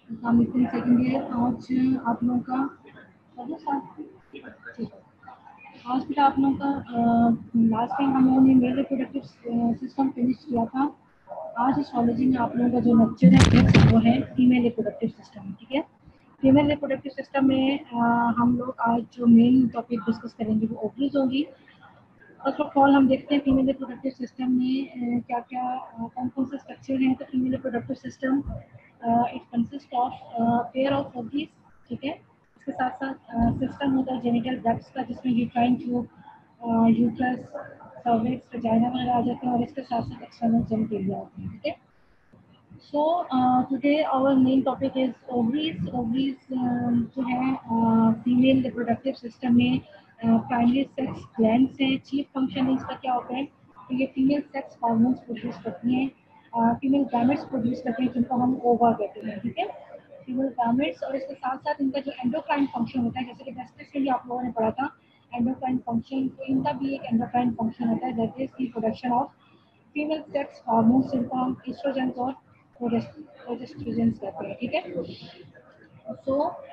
Second year. आज आप लोगों का ठीक है। आज फिर आप लोगों का लास्ट टाइम हम लोगों ने मेल रिप्रोडक्टिव सिस्टम फिनिश किया था। आज एस्ट्रोलॉजी में आप लोगों का जो लेक्चर है वो है फीमेल रिप्रोडक्टिव सिस्टम। ठीक है, फीमेल रिप्रोडक्टिव सिस्टम में हम लोग आज जो मेन टॉपिक डिस्कस करेंगे वो ओवरीज होगी। फर्स्ट ऑफ ऑल हम देखते हैं फीमेल रिप्रोडक्टिव सिस्टम में क्या क्या कौन कौन से स्ट्रक्चर हैं। तो female reproductive system it consist of pair of ovaries. ठीक है, इसके साथ साथ सिस्टम होता है जेनिटल डक्ट्स का, जिसमें uterine tube, uterus, cervix, vagina वगैरह आ जाते हैं, और इसके साथ साथ एक्सटर्नल जेनिटेलिया होते हैं। ठीक है, so today our main topic is ovaries। जो है फीमेल रिप्रोडक्टिव सिस्टम में प्राइमरी सेक्स ग्लैंड्स हैं। चीफ फंक्शन इसका क्या होता है, तो ये फीमेल सेक्स हार्मोन्स प्रोड्यूस करती हैं, फीमेल गैमेट्स प्रोड्यूस करती हैं, जिनको हम ओवा कहते हैं। ठीक है, फीमेल गैमेट्स, और इसके साथ साथ इनका जो एंडोक्राइन फंक्शन होता है, जैसे कि टेस्टिस के लिए आप लोगों ने पढ़ा था एंडोक्राइन फंक्शन, तो इनका भी एक एंडोक्राइन फंक्शन होता है, that is the production of female sex hormones, जिनको हम एस्ट्रोजन और प्रोजेस्टेरोन कहते हैं। ठीक है, सो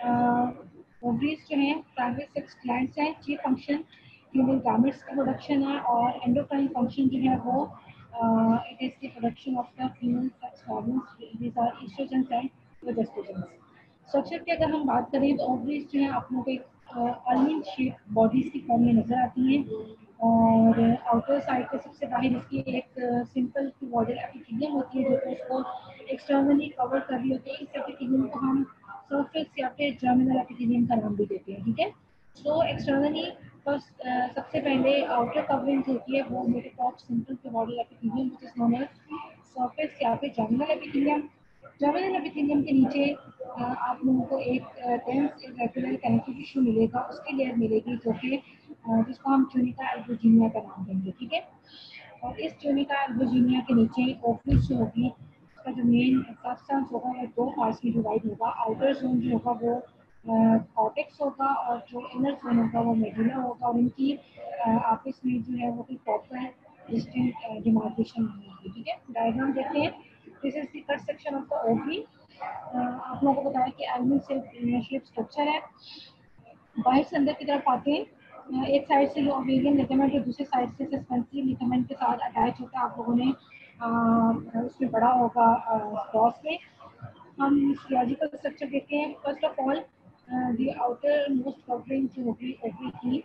ओवरीज जो हैं प्राइमरी सेक्स ग्लैंड्स हैं। चीफ फंक्शन फीमेल गैमेट्स का प्रोडक्शन है, और एंडोक्राइन फंक्शन जो है वो it is the production of the female sex hormones, these are estrogen and progesterone. Structure की अगर हम बात करें तो ओवरीज जो है आप लोगों को एक अलमंड शेप बॉडीज की फॉर्म में नजर आती हैं, और आउटर साइड पे सबसे बाहर इसकी एक सिंपल क्यूबॉइडल एपिथेलियम होती है, जो कि उसको एक्सटर्नली कवर कर रही होती है। इस एपिथेलियम को हम सरफेस या फिर जर्मिनल एपिथेलियम का नाम भी देते हैं। ठीक है, तो एक्सटर्नली फर्स्ट सबसे पहले आउटर कवरिंग होती है वो मेरे top simple cuboidal epithelium, which is known as surface या फिर जर्मिनल एपिथेलियम। जर्मिनल एपिथेलियम के नीचे आप लोगों को एक डेंस इरेगुलर कनेक्टिव टिश्यू मिलेगा, उसकी लेयर मिलेगी, जो कि जिसको हम ट्यूनिका एल्बुजिनिया का नाम देंगे। ठीक है, और इस ट्यूनिका एल्बुजिनिया के नीचे ओवरीज जो होगी, उसका जो मेन सब्सटेंस होगा वो दो पार्ट्स में डिवाइड होगा। आउटर जोन जो होगा वो कॉर्टेक्स होगा, और जो इनर जोन होगा वो मेडुला होगा, और इनकी आपस में जो है वो कोई प्रॉपर डिस्टिंक्ट डिमार्केशन नहीं होगी। ठीक है, डायग्राम देखते हैं। This is the cut section of the ovary. आप लोगों को बताया कि एल्बुमिन शेप स्ट्रक्चर है। बाहर से अंदर की तरफ आते हैं, एक साइड से जो ओवेरियन लिगामेंट है, दूसरी साइड से सस्पेंसिव लिगामेंट के साथ अटैच होता है। आप लोगों ने उसमें पढ़ा होगा क्रॉस में। हम फिजियोलॉजिकल स्ट्रक्चर देखते हैं। First of all the outermost covering जो होगी ओवरी की,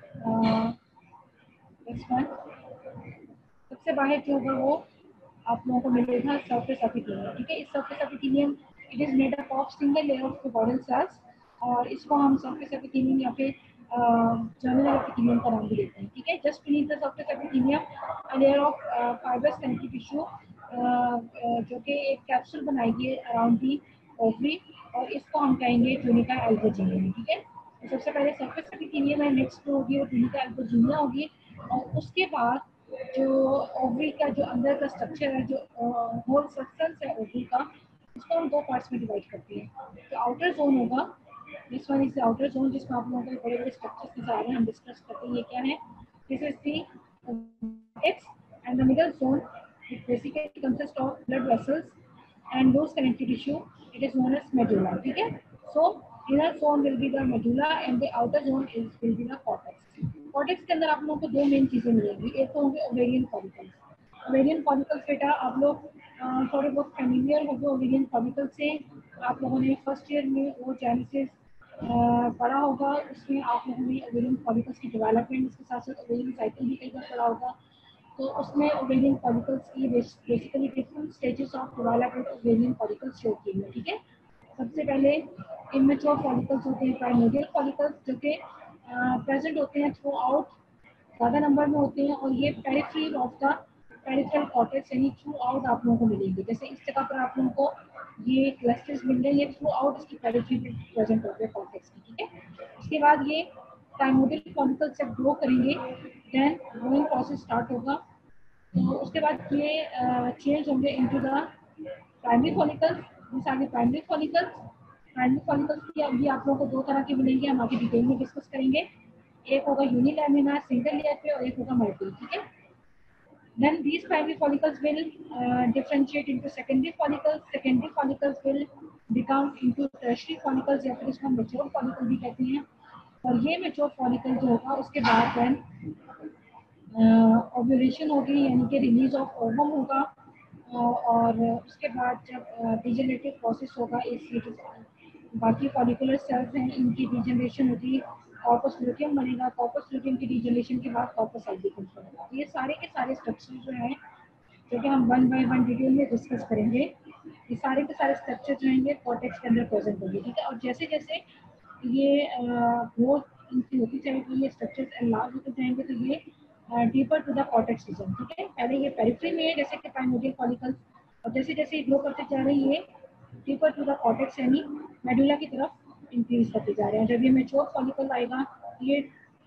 नेक्स्ट वन, सबसे बाहर जो होगा वो आप लोगों को मिलेगा सरफेस एपिथेलियम। ठीक है, इस surface epithelium it is made up of single layer of cuboidal cells, और इसको हम सरफेस एपिथेलियम या फिर जर्मिनल एपिथेलियम का नाम भी देते हैं। ठीक है, just beneath the surface epithelium a layer of fibrous connective tissue, जो कि एक कैप्सूल बनाएगी अराउंड दी ओवरी, और इसको हम कहेंगे ट्यूनिका एल्बुजिनिया। ठीक है, तो सबसे पहले सरफेस एपिथेलियम है, नेक्स्ट जो होगी वो ट्यूनिका एल्बुजिनिया होगी, और उसके बाद जो ओवरी का जो अंदर का स्ट्रक्चर है, जो होल सब्सटेंस है ओवरी का, उसको हम दो पार्ट्स में डिवाइड करते हैं। तो आउटर जोन होगा, this one is outer zone, जिसमें आप लोगों को बड़े बड़े स्ट्रक्चर्स नजर आ रहे हैं, हम डिस्कस करते हैं ये क्या है। This is the X and the middle zone, it basically consist of blood vessels and those connective tissue, it is known as medulla. ठीक है, so inner zone will be the medulla and the outer zone is will be the cortex। cortex के अंदर आप लोगों को दो main चीजें मिलेंगी, एक तो होंगे ओवेरियन फॉलिकल्स। ओवेरियन फॉलिकल्स बेटा आप लोग थोड़े बहुत फेमिलियर हो गए ओवेरियन फॉलिकल से। आप लोगों ने फर्स्ट ईयर में वो जेनेसिस पढ़ा होगा, उसमें आप लोगों ने ओवेरियन फॉलिकल्स की डेवलपमेंट, इसके साथ साथ ओवेरियन साइकिल भी कई बार पढ़ा होगा। तो उसमें ओवेरियन फॉलिकल्स की basically different stages of development ovarian follicles show किए हैं। ठीक है, सबसे पहले इमेच्योर फॉलिकल्स होते हैं, प्राइमोर्डियल फॉलिकल्स, जो कि प्रेजेंट होते हैं थ्रू आउट, ज़्यादा नंबर में होते हैं, और ये periphery of the peripheral cortex यानी थ्रू आउट आप लोगों को मिलेंगे। जैसे इस जगह पर आप लोगों को ये क्लस्टर्स मिल रहे हैं, ये थ्रू आउट इसकी पेरिफेरी प्रेजेंट होते हैं कॉर्टेक्स की। ठीक है, उसके बाद ये प्राइमोर्डियल फॉलिकल्स जब ग्रो करेंगे, देन ग्रोइंग प्रोसेस स्टार्ट होगा। तो उसके बाद ये चेंज होंगे into the primary follicles, this are the primary follicles. Primary follicles की अभी आप लोगों को दो तरह के मिलेंगे, हम आगे डिटेल में डिस्कस करेंगे। एक होगा यूनिलैमिनार सिंगल लेयर पे, और एक होगा मल्टी। ठीक है, Then these primary follicles will differentiate into secondary follicles. Secondary follicles will become into tertiary follicles या फिर इसको हम mature follicle भी कहते हैं. और ये mature follicle जो होगा उसके बाद then ओव्यूलेशन होगी यानी कि रिलीज ऑफ ओवम होगा. और उसके बाद जब डिजेनरेटिव प्रोसेस होगा इसलिए बाकी फॉलिकुलर सेल्स हैं इनकी डिजेनरेशन होगी. कॉर्पस लूटियम बनेगा. कॉर्पस लूटियम की डिजेनरेशन के बाद कॉर्पस एल्बिकन्स बनेगा. ये सारे के सारे स्ट्रक्चर जो हैं जो कि हम वन बाय वन डिटेल में डिस्कस करेंगे. ये सारे के सारे स्ट्रक्चर जो हैं ये कॉर्टेक्स के अंदर प्रेजेंट होंगे. ठीक है. और जैसे जैसे ये ग्रोथ इनकी होती जाएगी ये स्ट्रक्चर्स एनलार्ज होते जाएंगे तो ये deeper to the cortex region. ठीक है. पहले ये पेरिफेरी में है जैसे कि प्राइमोर्डियल फॉलिकल्स और जैसे जैसे ये ग्रो करते जा रहे हैं ये डीपर टू द कॉर्टेक्स यानी मेडुला की तरफ इंक्रीज करते जा रहे हैं. जब ये मैच्योर फॉलिकल आएगा ये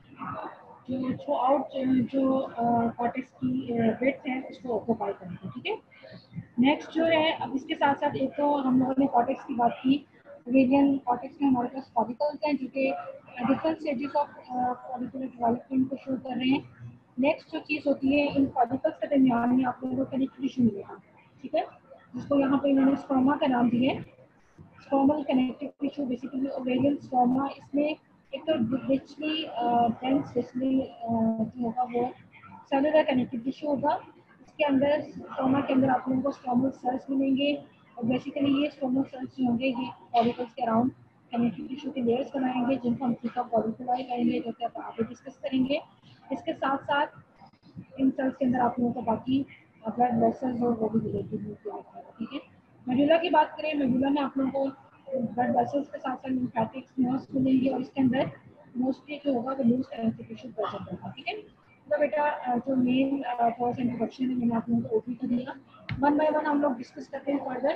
जो थ्रू आउट जो कॉर्टेक्स की विड्थ है उसको ऑक्यूपाई करेंगे. ठीक है. नेक्स्ट जो है अब इसके साथ साथ एक तो हम लोगों ने कॉर्टेक्स की बात की. ओवेरियन कॉर्टेक्स में हमारे पास फॉलिकल्स हैं जो कि different stages of follicular development को शो कर रहे हैं. नेक्स्ट जो चीज़ होती है इन फॉलिकल्स के दरमियान में आप लोगों को कनेक्टिव टिश्यू मिलेगा. ठीक है. जिसको यहाँ पे इन्होंने स्ट्रोमा का नाम दिया है. Stromal connective tissue basically ovarian stroma. इसमें एक तो रिचली डेंस रिचली जो होगा वो सेलुलर कनेक्टिव टिश्यू होगा. इसके अंदर स्ट्रोमा के अंदर आप लोगों को स्ट्रोमल सेल्स मिलेंगे और बेसिकली ये स्ट्रोमल सेल्स जो होंगे ये फॉलिकल्स के अराउंड कनेक्टिव टिश्यू के लेयर्स बनाएंगे जिनको हम थीका फॉलिकुलाई कहेंगे जो कि आप आगे डिस्कस करेंगे. इसके साथ साथ इन सेल्स के अंदर आप लोगों को बाकी ब्लड वेसल्स और वो भी रिलेटेड होते हैं. ठीक है. मेडुला की बात करें मेडुला में आप लोगों को ब्लड वेसल्स के साथ साथ लिम्फेटिक्स नर्व्स मिलेंगे और इसके अंदर मोस्टली जो होगा वो लूज कनेक्टिव टिश्यू प्रेजेंट होगा. ठीक है. तो बेटा जो मेन थोड़ा सा इंट्रोडक्शन है मैंने आप लोगों को ओपी को दिया. वन बाय वन हम लोग डिस्कस करते हैं फर्दर.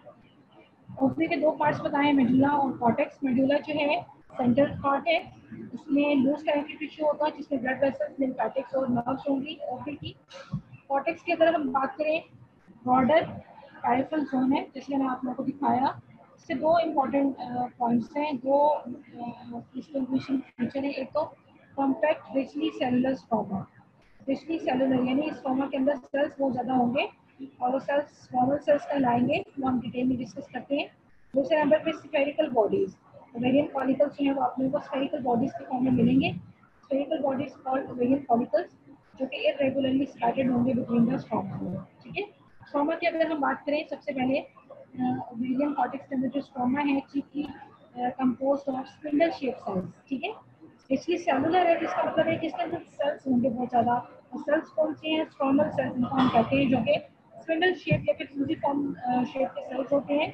ओपी के दो पार्ट्स बताएं मेडुला और कॉर्टेक्स. मेडुला जो है सेंट्रल पार्ट है. इसमें लूज कनेक्टिव टिश्यू होगा जिसमें ब्लड वेसल्स लिम्फेटिक्स और नर्व्स होंगी ओपी की. कॉर्टेक्स की अगर हम बात करें ब्रॉडर पैरिफेरल जोन है जिसमें मैं आप लोगों को दिखाया. इससे दो इम्पोर्टेंट पॉइंट्स हैं. दो डिस्टिंग्विशिंग फीचर है. एक तो compact richly cellular stroma. Richly cellular यानी स्ट्रोमा के अंदर सेल्स बहुत ज़्यादा होंगे और वो सेल्स स्मॉलर सेल्स कहलाएंगे. वो हम डिटेल में डिस्कस करते हैं. दूसरे नंबर पे स्फेरिकल बॉडीज. ओवेरियन फॉलिकल्स जो है वो आप लोगों को स्फेरिकल बॉडीज के फॉर्म में मिलेंगे. Spherical bodies called ovarian follicles जो कि इरेगुलरली स्कैटर्ड होंगे बिटवीन द स्ट्रोमा. ठीक है. स्ट्रोमा की अगर हम बात करें सबसे पहले ओवेरियन कॉर्टेक्स के अंदर जो स्ट्रोमा है chiefly composed of spindle shape cells. ठीक है. इसकी सेलुलर है जिसका मतलब है कि इसके अंदर सेल्स होंगे बहुत ज़्यादा. और सेल्स कौन सी हैं? स्ट्रोमल सेल्स इनको हम कहते हैं जो कि स्पिंडल शेप या फिर फ्यूजिफॉर्म शेप के सेल्स होते हैं.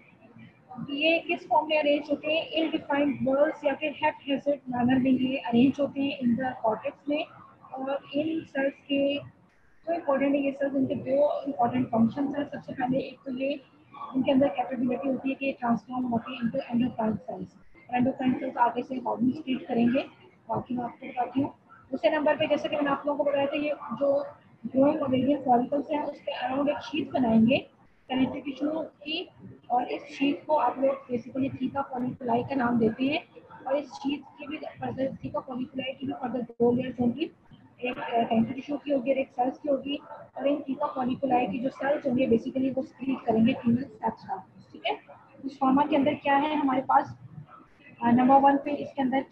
ये किस फॉर्म में अरेंज होते हैं? इल डिफाइंड बॉल्स या फिर हैप्पीजेड मैनर में ये अरेंज होते हैं इन द कॉर्टेक्स में. और इन सेल्स के जो इम्पोर्टेंट है ये सेल्स इनके दो इम्पोर्टेंट फंक्शन है. सबसे पहले एक तो ये इनके अंदर कैपेबिलिटी होती है कि ट्रांसफॉर्म होते हैं into endocrine cells. Endocrine cells आगे से हार्मोन स्क्रीट करेंगे. बाकी मैं आपको बताती हूँ. दूसरे नंबर पे जैसे कि मैंने आप लोगों को बताया था ये जो ग्रोइंग ओवेरियन फॉलिकल्स हैं उसके अराउंड एक शीट बनाएंगे कनेक्टिव टिश्यू की. और इस शीट को आप लोग बेसिकली थीका फॉलिकुलाई का नाम देते हैं. और इस शीट की भी फर्दर थीका फॉलिकुलाई की भी फर्दर दो लेयर्स होंगी. एक कनेक्टिव टिश्यू की होगी और एक सेल्स की होगी. और इन थीका फॉलिकुलाई की जो सेल्स होंगे बेसिकली वो स्क्रीट करेंगे फीमेल सेक्स हार्मोन्स. ठीक है. इस फॉर्मा के अंदर क्या है हमारे पास नंबर वन पे इसके अंदर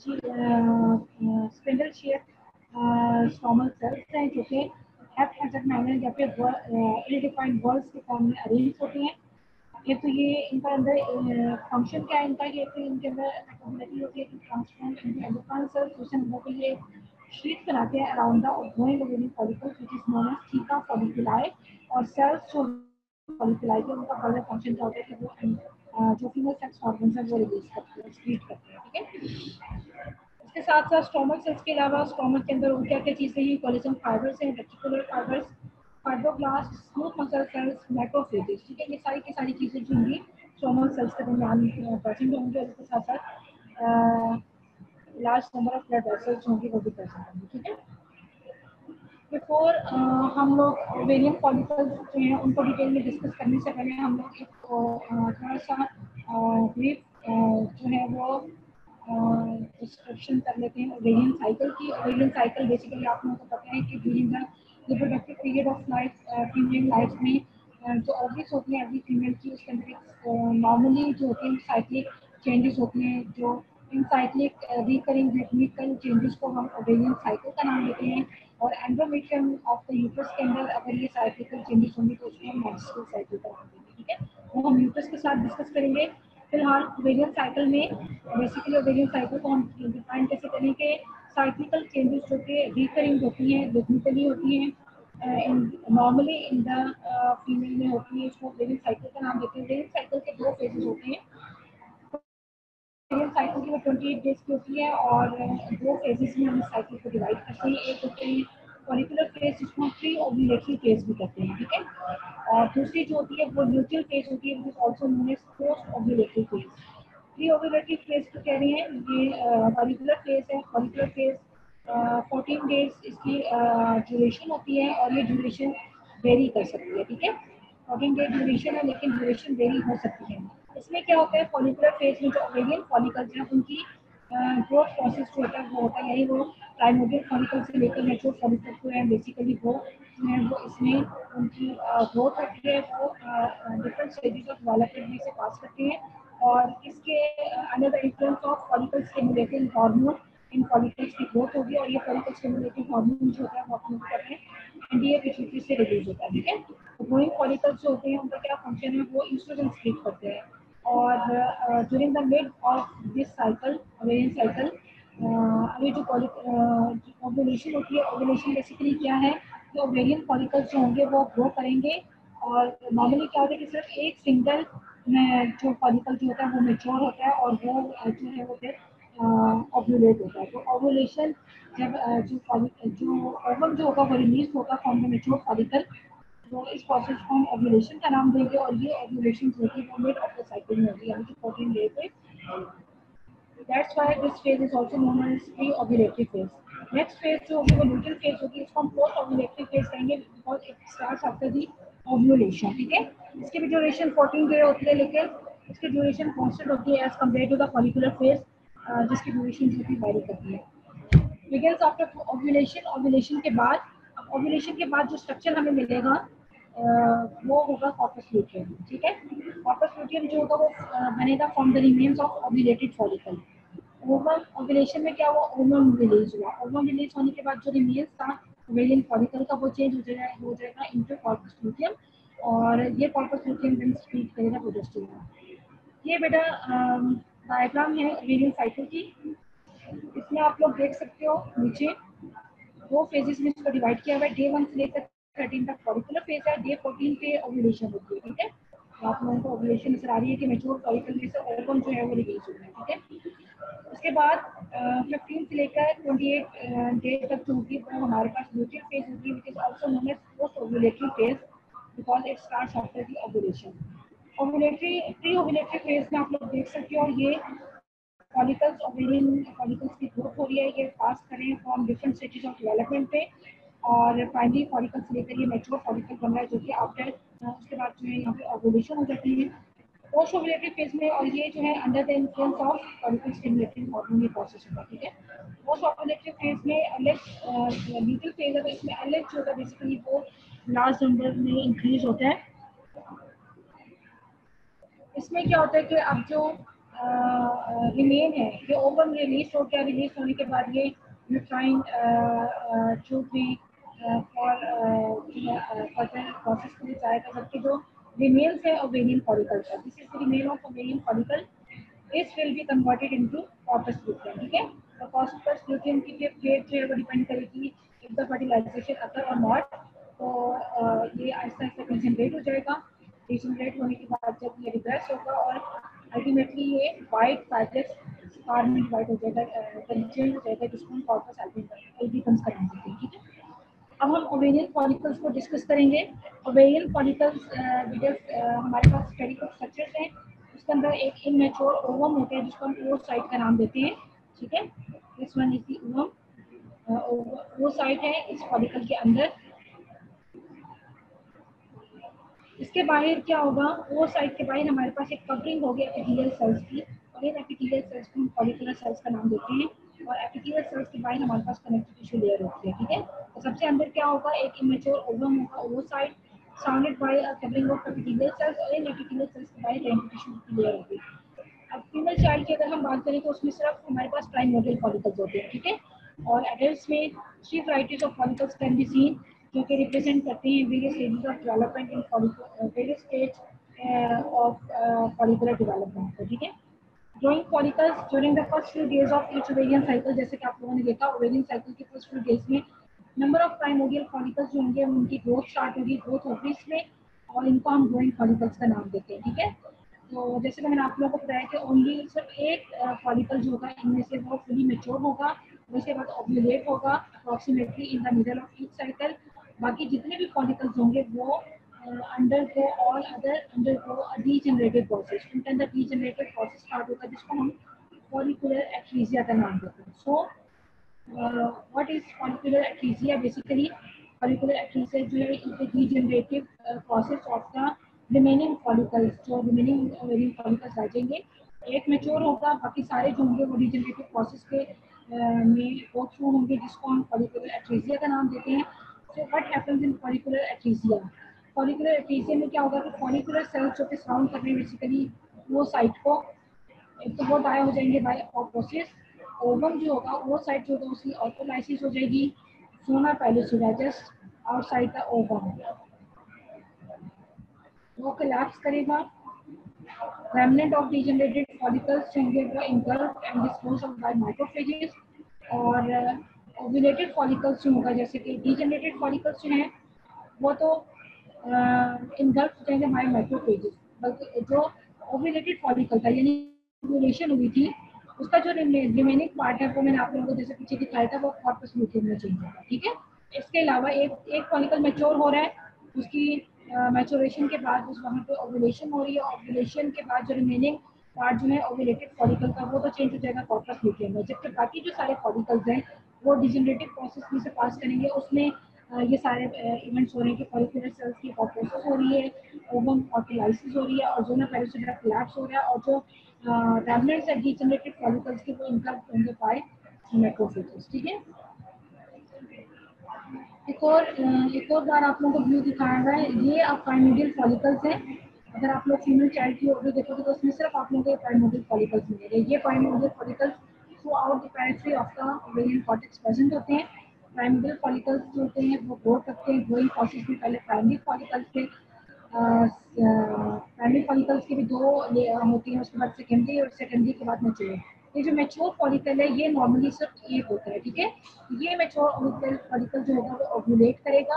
स्पिंडल शेप स्ट्रोमल सेल्स हैं जो कि हैप्पीजेड मैनर या फिर इल डिफाइंड बॉल्स के फॉर्म में अरेंज होते हैं. ये तो ये इनका अंदर फंक्शन क्या है इनका ये तो इनके अंदर कैपेबिलिटी होती है कि ट्रांसफॉर्म इनटू एंडोक्राइन सेल्स. दूसरे नंबर पे ये शीट बनाते हैं around the ovarian ovarian follicles which is known as theca folliculi. और सेल्स जो फॉलिकुलाई के उनका फर्दर फंक्शन क्या होता है कि वो जो फीमेल सेक्स हार्मोन्स हैं वो रिलीज करते हैं स्क्रीट करते हैं. ठीक है. इसके साथ साथ स्ट्रोमल सेल्स के अलावा स्ट्रोमल के अंदर और क्या क्या चीज़ें हैं? कोलेजन फाइबर्स हैं, reticular fibres, fibroblast, smooth muscle cells, macrophages. ठीक है. ये सारी की सारी चीज़ें जो होंगी स्ट्रोमल सेल्स के दरमियान प्रेजेंट होंगी. और इसके साथ साथ large number of blood vessels होंगी वो भी प्रेजेंट होंगी. ठीक है. बिफोर हम लोग ओवेरियन फॉलिकल्स जो हैं उनको डिटेल में डिस्कस करने से पहले हम लोग एक थोड़ा सा ब्रीफ जो है वो डिस्क्रिप्शन कर लेते हैं ओवेरियन साइकिल की. ओवेरियन साइकिल बेसिकली आप लोगों को पता है कि during the reproductive period of life female life में जो ओवरीज होती हैं एवरी फीमेल की, उसके अंदर नॉर्मली जो होती है साइक्लिक चेंजेस होते हैं, जो इन साइक्लिक रिकरिंग रिथमिकल चेंजेस को हम ओवेरियन साइकिल का नाम देते हैं। और एंडोमेट्रियम ऑफ द यूट्रस के अंदर अगर ये साइक्लिकल चेंजेस होंगे तो उसको हम मेंस्ट्रुअल साइकिल का नाम देंगे। ठीक है, वो हम यूट्रस के साथ डिस्कस करेंगे। फिलहाल ओवेरियन साइकिल में बेसिकली ओवेरियन साइकिल को हम डिफाइन कैसे करें कि साइक्लिकल चेंजेस जो कि रिकरिंग होती हैं, रिथमिकली होती हैं, नॉर्मली इन द फीमेल में होती है, इसको ओवेरियन साइकिल का नाम देते हैं। ओवेरियन साइकिल के दो फेजेस होते हैं। ओवेरियन साइकिल की वो 28 डेज की होती है और दो फेजेस में हम इस साइकिल को डिवाइड करते हैं। एक होते हैं फॉलिकुलर फेज, जिसको हम प्री ओव्यूलेटरी फेज भी कहते हैं। ठीक है, और दूसरी जो होती है वो ल्यूटियल फेज होती है, which is also known as post ovulatory phase. Pre ovulatory phase तो कह रहे हैं, ये फॉलिकुलर फेज है। फॉलिकुलर फेज 14 डेज इसकी ड्यूरेशन होती है और ये ड्यूरेशन वेरी कर सकती है। ठीक है, 14 डे ड्यूरेशन है, लेकिन ड्यूरेशन वेरी हो सकती है। इसमें क्या होता है, फॉलिकुलर फेज में जो ओवेरियन फॉलिकल्स हैं उनकी ग्रोथ प्रोसेस जो होता है वो होता है, यानी वो प्राइमोर्डियल फॉलिकल से लेकर मैच्योर फॉलिकल को है बेसिकली वो इसमें उनकी ग्रोथ होती है, वो डिफरेंट स्टेजेस ऑफ डेवलपमेंट में से पास करते हैं। और इसके under the influence of follicle stimulating hormone इन फॉलिकल्स की ग्रोथ होगी, और ये फॉलिकल स्टिमुलेटिंग हार्मोन जो होता है वो अपने ऊपर है एनडीए पिट्यूटरी से रिलीज होता है। ठीक है, ग्रोइंग फॉलिकल्स जो होते हैं उनका क्या फंक्शन है, वो इंस्ट्रोजन सीक्रेट करते हैं। और during the mid of this cycle, ovarian cycle, ये जो ओव्यूलेशन होती है, ओव्यूलेशन बेसिकली क्या है, कि ओवेरियन फॉलिकल्स जो होंगे वो ग्रो करेंगे। और नॉर्मली क्या होता है कि सिर्फ एक सिंगल में जो फॉलिकल जो होता है वो मेच्योर होता है और वो जो है वो फिर ओव्यूलेट होता है। तो ओव्यूलेशन जब जो ओवम जो होगा वो रिलीज होगा फ्रॉम द मेच्योर फॉलिकल, तो इस प्रोसेस को हम ओव्यूलेशन का नाम देंगे। और ये ओव्यूलेशन जो होगी वो मिड ऑफ द साइकिल में होगी, यानी कि 14 डेज पे। That's why this phase is also known as pre-ovulatory phase. Next phase जो होगी वो luteal phase होगी, इसको हम post-ovulatory phase कहेंगे because it starts after the ovulation. ठीक है, इसकी भी ड्यूरेशन 14 डे होती है, लेकिन इसकी ड्यूरेशन कांस्टेंट होती है as compare to the follicular phase, जिसकी ड्यूरेशन जो भी वेरी करती है। बिगिंस आफ्टर ओव्यूलेशन, ओव्यूलेशन के बाद, अब ओव्यूलेशन के बाद जो स्ट्रक्चर हमें मिलेगा वो होगा कॉर्पस लूटियम। ठीक है, कॉर्पस लूटियम जो होगा वो बनेगा from the remains of ovulated follicle. Ovum ovulation में क्या हुआ, ओवम रिलीज हुआ। ओवम रिलीज होने के बाद जो रिमेन्स था ओवेरियन फॉलिकल का वो चेंज हो जाएगा इनटू कॉर्पस लूटियम, और ये कॉर्पस लूटियम देन स्पीड करेगा प्रोजेस्टेरोन। ये बेटा डायग्राम है ओवेरियन साइकिल की। इसमें आप लोग देख सकते हो नीचे दो फेजेस में इसको डिवाइड किया हुआ है। डे 1 से लेकर 13 तक फॉलिकुलर फेज है, डे 14 पे ओव्यूलेशन होती है। ठीक है, तो आप लोगों को ओव्यूलेशन नजर आ रही है कि मैच्योर फॉलिकल में से ओवम जो है वो रिलीज हो रहा है। ठीक है, उसके बाद 15 से लेकर 28 डे तक जो होगी वो हमारे पास लूटियल फेज होगी, which is also known as post ovulatory phase because it starts after the ovulation. Ovulatory pre ovulatory phase में आप लोग देख सकते हो ये फॉलिकल्स, ओवेरियन फॉलिकल्स की ग्रोथ हो रही है, ये पास करें from different stages of development पे, और प्राइमरी फॉलिकल से लेकर ये मैच्योर फॉलिकल बन रहा है, जो कि आफ्टर उसके बाद जो है यहाँ पे ओव्यूलेशन हो जाती है पोस्ट ओव्यूलेटरी फेज में। और ये जो है under the influence of follicle stimulating hormone ये प्रोसेस होता है। ठीक है, पोस्ट ओव्यूलेटरी फेज में एलएच ल्यूटियल फेज है, तो इसमें एलएच जो होता है बेसिकली वो लास्ट नंबर में इंक्रीज होता है। इसमें क्या होता है कि अब जो रिमेन है ये ओवम रिलीज हो गया, रिलीज होने के बाद ये यूट्राइन जो भी फॉर फर्दर प्रोसेस के लिए जाएगा, जबकि जो रिमेन्स है ओवेरियन फॉलिकल का, this is the remain of ovarian follicle, this will be converted into corpus luteum. ठीक है, तो कॉर्पस लूटियम की प्लेट जो है वो डिपेंड करेगी इफ द फर्टिलाइजेशन अकर और नॉट। तो ये आहिस्ता आहिस्ता कंसंट्रेट हो जाएगा, डिजनरेट होने के बाद जब ये रिवर्स होगा और अल्टीमेटली ये वाइट पैचेस कार्बन वाइट हो जाएगा, चेंज हो जाएगा, जिसको हम कॉर्पस एल्बिकम्स का नाम देते हैं। ठीक है, अब हम ओवेरियन फॉलिकल्स को डिस्कस करेंगे। ओवेरियन फॉलिकल्स हमारे पास स्फेरिकल स्ट्रक्चर्स हैं, उसके अंदर एक इनमेच्योर ओवम होता है जिसको हम ओसाइट का नाम देते हैं। ठीक है, this one is the ovum, oocyte है इस फॉलिकल के अंदर। इसके बाहर क्या होगा, वो साइड के बाहर हमारे पास एक कवरिंग होगी एपिथेलियल सेल्स की, और इन एपिथेलियल सेल्स को हम फॉलिकुलर सेल्स का नाम देते हैं। और एपिथेलियल सेल्स के बाहर हमारे पास कनेक्टिव टिश्यू लेयर होती है। ठीक है, सबसे अंदर क्या होगा, एक इमेच्योर ओवम होगा, ovocyte surrounded by a covering of epithelial cells और इन epithelial cells by rent tissue की लेयर होगी। अब फीमेल चाइल्ड की अगर हम बात करें तो उसमें सिर्फ हमारे पास प्राइमोर्डियल फॉलिकल्स होते हैं, ठीक है। और एडल्ट्स में 3 varieties of follicles can be seen, जो कि रिप्रेजेंट करते हैं various stages of development in follicle, various stage of follicular development को, ठीक है। Growing follicles during the first few days of each ovarian cycle, जैसे कि आप लोगों ने देखा ओवेरियन साइकिल के फर्स्ट फ्यू डेज में नंबर ऑफ प्राइमोर्डियल फॉलिकल्स जो होंगे उनकी ग्रोथ स्टार्ट होगी, ग्रोथ होगी इसमें, और इनको हम ग्रोइंग फॉलिकल्स का नाम देते हैं, ठीक है। तो जैसे कि मैंने आप लोगों को बताया कि ओनली सिर्फ एक फॉलिकल जो होगा इनमें से वो फुली मेच्योर होगा, उसके बाद ओव्यूलेट होगा approximately in the middle of each cycle. बाकी जितने भी फॉलिकल्स होंगे वो undergo all other undergo a degenerative process, उनके अंदर degenerative process स्टार्ट होगा जिसको हम follicular atresia का नाम देते हैं। So what is follicular atresia? Basically follicular atresia जो है is the degenerative process of the remaining follicles, जो remaining ovarian follicles रह जाएंगे, एक मेच्योर होगा, बाकी सारे जो होंगे वो डिजेनरेटिव प्रोसेस के में गो थ्रू होंगे, जिसको हम follicular atresia का नाम देते हैं। So what happens in follicular atresia? Follicular atresia में क्या होगा कि फॉलिकुलर सेल्स जो कि सराउंड कर रहे हैं बेसिकली वो साइट को, एक तो वो डाई हो जाएंगे बाय अपोप्टोसिस, ओवम जो होगा वो साइट जो होगा उसकी ऑटोलाइसिस हो जाएगी, zona pellucida just outside the ovum वो कोलैप्स करेगा, रेमनेंट ऑफ डिजेनरेटेड फॉलिकल्स होंगे वो engulf and dispose of by macrophages, और ओव्यूलेटेड फॉलिकल्स जो होगा, जैसे कि डिजेनरेटेड फॉलिकल्स जो हैं वो तो इनगल्फ हो जाएंगे बाय माइक्रोफेजेस, बल्कि जो ओव्यूलेटेड फॉलिकल था यानी ओव्यूलेशन हुई थी उसका जो रिमेनिंग पार्ट है वो मैंने आप लोगों को जैसे पीछे दिखाया था वो कॉर्पस लूटियम में चेंज होगा, ठीक है। इसके अलावा एक फॉलिकल मैच्योर हो रहा है, उसकी मैच्योरेशन के बाद उस वहाँ पे ओव्यूलेशन हो रही है, ओव्यूलेशन के बाद जो रिमेनिंग पार्ट जो है ओव्यूलेटेड फॉलिकल का वो तो चेंज हो जाएगा कॉर्पस लूटियम में, जबकि बाकी जो सारे फॉलिकल्स हैं वो डिजेनरेटिव प्रोसेस में से पास करेंगे, उसमें ये सारे इवेंट्स हो रहे हैं कि फॉलिकुलर सेल्स की अपॉप्टोसिस हो रही है, ओवम ऑटोलाइसिस हो रही है, और जोना पेरिसुला कोलैप्स हो रहा है, और जो रेमनेंट्स है डिजेनरेटेड फॉलिकल्स के वो इंगल्फ होंगे बाय मैक्रोफेजेस, ठीक है। एक और बार आप लोगों को व्यू दिखाया गया है, ये आप प्राइमोडियल फॉलिकल्स हैं। अगर आप लोग फीमेल चाइल्ड की ऑर्डर देखोगे तो उसमें सिर्फ आप लोगों को प्राइमोडियल फॉलिकल्स मिलेंगे। ये primordial follicles throughout the periphery of the ovarian cortex present होते हैं। प्राइमोडियल फॉलिकल्स जो होते हैं वो ग्रो करते हैं, ग्रोइंग प्रोसेस में पहले प्राइमरी फॉलिकल्स के प्राइमरी फॉलिकल्स की भी दो होती हैं, उसके बाद सेकेंडरी, और सेकेंडरी के बाद मैच्योर। ये जो मैच्योर फॉलिकल है ये नॉर्मली सिर्फ एक होता है, ठीक है। ये मैच्योर फॉलिकल जो होगा वो ओव्यूलेट करेगा,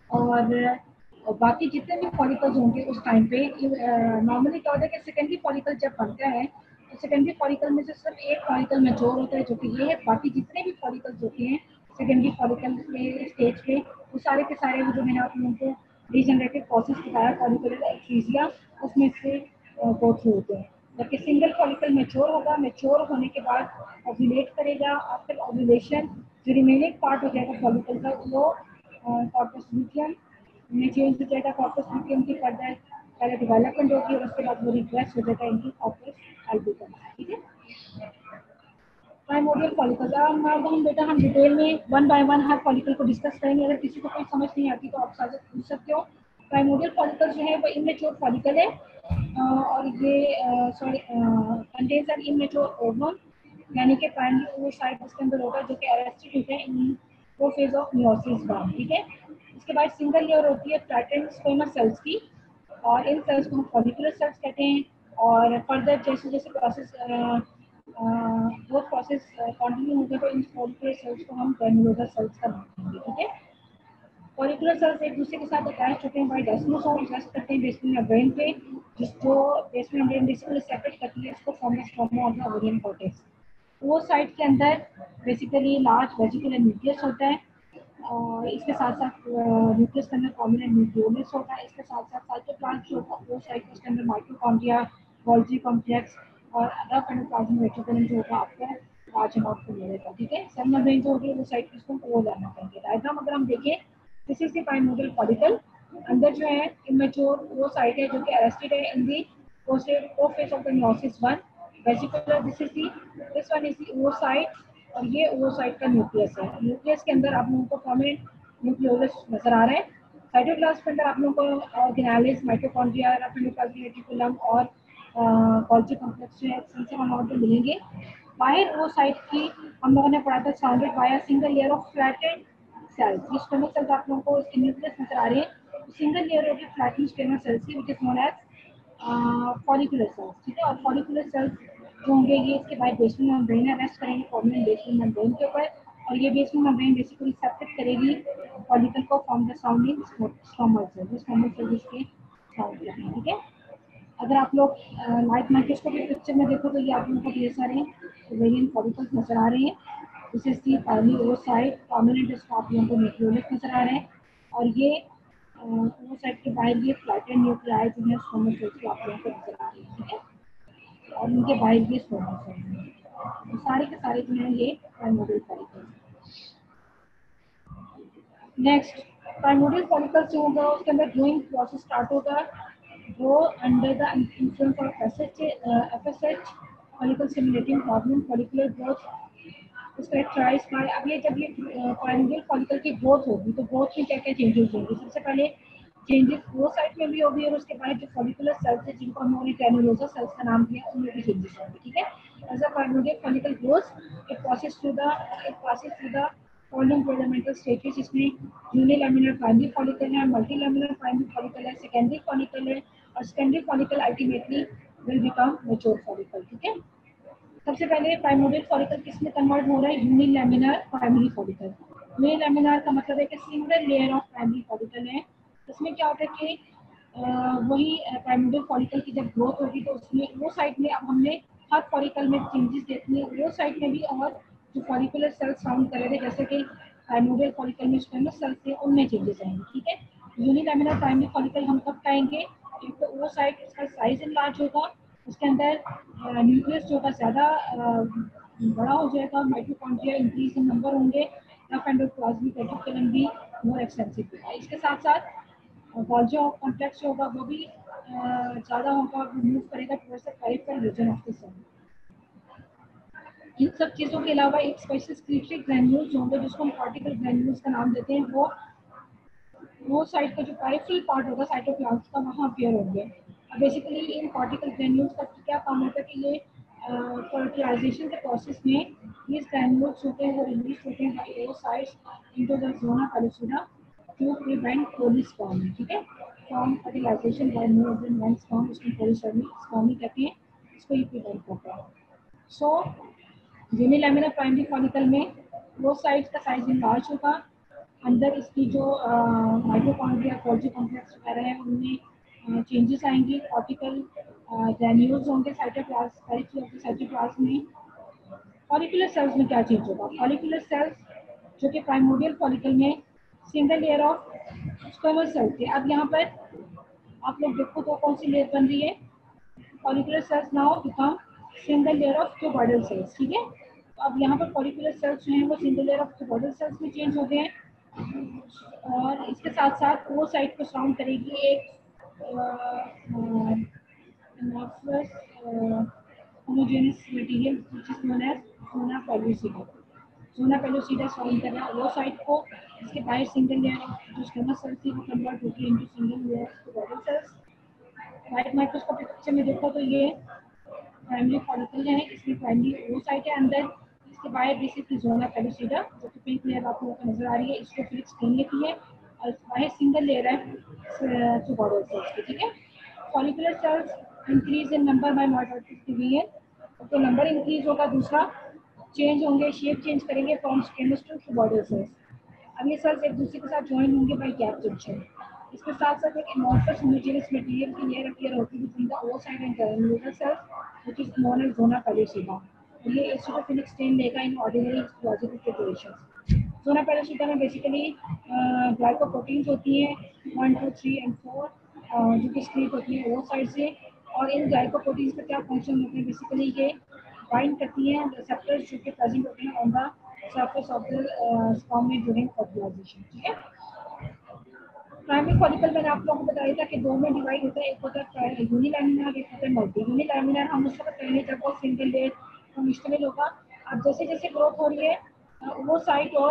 और बाकी जितने भी फॉलिकल्स होंगे उस टाइम पे नॉर्मली क्या होता है कि सेकेंडरी फॉलिकल जब बनता है तो सेकेंडरी फॉलिकल में से सिर्फ एक फॉलिकल मैच्योर होता है जो कि ये है, बाकी जितने भी फॉलिकल्स होते हैं सेकेंडरी फॉलिकल के स्टेज पे वो सारे के सारे जो मैंने आप लोगों को रीजनरेटिव प्रोसेस बताया फॉलिकुलर एट्रीसिया उसमें से गो थ्रू होते हैं। जबकि सिंगल फॉलिकल मैच्योर होगा, मैच्योर होने के बाद ओव्यूलेट करेगा, आफ्टर ओव्यूलेशन जो रिमेनिंग पार्ट हो जाएगा फॉलिकल का वो कॉर्पस लूटियम में चेंज हो जाएगा, कॉर्पस लूटियम की फर्दर पहले डेवलपमेंट होगी और उसके बाद वो रिग्रेस हो जाएगा इनकी कॉर्पस अल्बिकम, ठीक है। प्राइमोडियल फॉलिकल हम बेटा हम डिटेल में वन बाय वन हर फॉलिकल को डिस्कस करेंगे, अगर किसी को कोई समझ नहीं आती तो आप साझा पूछ सकते हो। प्राइमोडियल फॉलिकल जो है वो इमेच्योर फॉलिकल है, और ये कंटेन्स एन इमेच्योर ओवम, यानी कि प्राइमरी ओवोसाइट इसके अंदर होगा जो कि अरेस्टेड होता है इन वो फेज ऑफ मियोसिस बाद, ठीक है। इसके बाद सिंगल लेयर होती है फ्लैटेंड स्क्वेमस सेल्स की, और इन सेल्स को हम फॉलिकुलर सेल्स कहते हैं, और फर्दर जैसे जैसे प्रोसेस वो प्रोसेस कंटिन्यू होगा तो इन फॉलिकुलर सेल्स को हम ग्रैन्युलोसा सेल्स का नाम देंगे, ठीक है। फॉलिकुलर सेल्स एक दूसरे के साथ अटैच होते हैं बाय डेस्मोसोम्स, रेस्ट करते हैं बेसमेंट मेम्ब्रेन पे, जो बेसमेंट मेम्ब्रेन बेसिकली सेपरेट करती है इसको from the stroma of the ovarian cortex. वो साइट के अंदर बेसिकली लार्ज वेजिकुलर न्यूक्लियस होता है, और इसके साथ साथ न्यूक्लियस के अंदर कॉम्बिनेंट न्यूक्लियोलस होता है, इसके साथ साथ साइटोप्लाज्म जो होगा वो साइट उसके अंदर माइटोकॉन्ड्रिया, गोल्जी कॉम्प्लेक्स और अदर एंडोप्लाज्मिक रेटिकुलम जो होगा आपको लार्ज अमाउंट में मिलेगा, ठीक है। सेल मेम्ब्रेन जो होगी वो साइट इसको वो लेना चाहिए। डायग्राम अगर हम देखें this is the primordial follicle, अंदर जो है इमेच्योर वो साइट है जो कि अरेस्टेड है in the prophase of the meiosis 1 vesicular, this one is the oocyte, और ये oocyte का न्यूक्लियस है। न्यूक्लियस के अंदर आप लोगों को प्रोमिनेंट न्यूक्लियोलस नजर आ रहे हैं। साइटोप्लाज्म के अंदर आप लोगों को ऑर्गेनेलिस, माइटोकॉन्ड्रिया, रेटिकुलम और गोल्गी कॉम्प्लेक्स जो है एक्सटेंसिव अमाउंट में मिलेंगे। बाहर वो साइट की हम लोगों ने पढ़ा था surrounded by a single layer of flattened cells. ये स्टेमल सेल्स आप लोगों को इसके न्यूक्लियस नजर आ रहे हैं। सिंगल लेयर होगी फ्लैटेंड स्टेमल सेल्स की, which is known as follicular cells, ठीक है। और फॉलिकुलर सेल्स जो होंगे ये इसके बाद बेसमेंट मेम्ब्रेन है, रेस्ट करेंगे परमानेंट बेसमेंट मेम्ब्रेन के ऊपर, और ये बेसमेंट मेम्ब्रेन बेसिकली सेपरेट करेगी फॉलिकल को from the surrounding stromal cell. Stromal cell इसके साउंड करते हैं, ठीक है। अगर आप लोग लाइट माइक्रोस्कोपिक पिक्चर में देखो तो ये आप लोगों को ढेर सारे वेरिएंट फॉलिकल्स नजर आ रहे हैं। This is the early oocyte prominent, इसको आप लोगों को न्यूक्लियोलस नजर आ रहे हैं, और ये ओसाइट के बाहर ये फ्लैटेंड न्यूक्लियाई जो है स्ट्रोमल सेल्स की आप लोगों को नजर आ रही है, ठीक है। और उनके बाहर ये स्ट्रोमल सेल्स हैं। तो सारे के सारे जो हैं ये primordial follicles. Next, primordial follicles जो होगा उसके अंदर ग्रोइंग प्रोसेस स्टार्ट होगा। वो under the influence of FSH follicle stimulating hormone follicular growth is characterised by. अब ये जब ये प्राइमोडियल फॉलिकल की ग्रोथ होगी तो ग्रोथ में क्या क्या चेंजेस होंगे? सबसे पहले चेंजेस वो साइड में भी होगी, और उसके बाद जो फॉलिकुलर सेल्स है जिनको हमने ग्रैन्युलोसा सेल्स का नाम दिया उनमें भी चेंजेस होंगे, ठीक है। As a primordial follicle growth it passes through the following developmental stages. इसमें यूनिलैमिनर प्राइमरी फॉलिकल है, मल्टीलैमिनर प्राइमरी फॉलिकल है, सेकेंडरी फॉलिकल है, और secondary follicle ultimately will become mature follicle, ठीक है। सबसे पहले प्राइमोडियल फॉलिकल किस में कन्वर्ट हो रहा है? यूनिलैमिनर प्राइमरी फॉलिकल। यूनिलैमिनर का मतलब है कि single layer of primary follicle है। इसमें क्या होता है कि वही प्राइमोडियल फॉलिकल की जब ग्रोथ होगी तो उसमें वो साइड में अब हमने हर फॉलिकल में चेंजेस देखने वो साइड में भी, और जो फॉलिकुलर सेल्स साउंड कर रहे थे जैसे कि प्राइमोडियल फॉलिकल में स्टेमस सेल्स थे उनमें चेंजेस आएंगे, ठीक है। यूनिलैमिनर प्राइमरी फॉलिकल हम कब पाएंगे? एक तो वो साइड उसका साइज इनलार्ज होगा, उसके अंदर न्यूक्लियस जो होगा ज़्यादा बड़ा हो जाएगा, माइटोकॉन्ड्रिया इंक्रीज इन नंबर होंगे, रफ एंडोप्लाज्मिक रेटिकुलम भी मोर एक्सटेंसिव होगा। इसके साथ साथ गोल्गी कॉम्प्लेक्स जो होगा वो भी ज़्यादा होगा, मूव करेगा towards the peripheral region of the cell. इन सब चीज़ों के अलावा एक स्पेशल स्क्रीटरी ग्रैन्यूल्स होंगे जिसको हम कॉर्टिकल ग्रैन्यूल्स का नाम देते हैं। वो साइड का जो पेरिफेरल पार्ट होगा साइटोप्लाज्म का वहाँ अपीयर होंगे। बेसिकली इन कॉर्टिकल ग्रैन्यूल्स का क्या काम होता है कि ये फर्टिलाइजेशन के प्रोसेस में ये ग्रैन्यूल्स होते हैं वो रिलीज होते हैं by oocytes into the zona pellucida to prevent polyspermy, ठीक है। From fertilization by more than one sperm, उसको पोलिस्पर्मी कहते हैं, इसको ये प्रिवेंट करता है। सो यूनिलैमिनर प्राइमरी फॉलिकल में वो साइड्स का साइज इनलार्ज होगा, अंदर इसकी जो माइटोकॉन्ड्रिया गोल्गी कॉम्प्लेक्स वगैरह है उनमें चेंजेस आएंगे। कॉर्टिकल ग्रैन्यूल्स होंगे cytoplasm periphery of the cytoplasm में। फॉलिकुलर सेल्स में क्या चेंज होगा? फॉलिकुलर सेल्स जो कि प्राइमोडियल फॉलिकल में single layer of squamous cell थे, अब यहाँ पर आप लोग देखो तो कौन सी लेयर बन रही है? Follicular cells now become single layer of cuboidal cells, ठीक है। तो अब यहाँ पर फॉलिकुलर सेल्स जो हैं वो single layer of cuboidal cells में चेंज हो गए हैं, और इसके साथ साथ वो साइड को सराउंड करेगी एक homogeneous material which is known as zona pellucida. Zona pellucida surround कर रहा है वो साइड को, इसके बाहर सिंगल लेयर जो स्टेमस सेल्स थी वो कन्वर्ट होगी into single layer cuboidal cells. Light microscopic picture में देखो तो ये प्राइमरी फॉलिकल है, इसमें प्राइमरी वो साइट है अंदर, इसके बाहर बेसिकली ज़ोना पेलुसिडा जो कि पिंक लेयर आप लोगों को नजर आ रही है, इसको फिर स्क्रीन लेती है, और बाहर सिंगल लेयर है क्यूबॉइडल सेल्स की, ठीक है। Follicular cells increase in number by mitotic division, तो नंबर इंक्रीज होगा, दूसरा चेंज होंगे, शेप चेंज करेंगे फ्रॉम स्टेमस टू क्यूबॉइडल सेल्स। अब ये सेल्स एक दूसरे के साथ ज्वाइन होंगे बाय गैप जंक्शन। इसके साथ साथ एक एमोर्फस होमोजेनियस मटेरियल की लेयर अपीयर होती है between the oocyte and granular cells which is known as zona pellucida. ये एसिडोफिलिक स्टेन लेगा in ordinary histological preparations. Zona pellucida में बेसिकली ग्लाइकोप्रोटीन्स होती हैं 1, 2, 3 एंड 4 जो कि स्क्रीट होती है वो साइड से, और इन ग्लाइकोप्रोटीन्स का क्या फंक्शन होता है? बेसिकली ये बाइंड करती हैं रिसेप्टर्स जो कि प्रेजेंट होते हैं on the surface of the sperm में ड्यूरिंग फर्टिलाइजेशन, ठीक है। प्राइमरी फॉलिकल मैंने आप लोगों को बताया था कि दो में डिवाइड होता है, एक होता है यूनिलैमिनर, एक होता है मल्टी यूनिलैमिनर। हम उस वक्त पहले जब वो सिंगल लेयर तो मुश्किल होगा। अब जैसे जैसे ग्रोथ हो रही है वो साइट और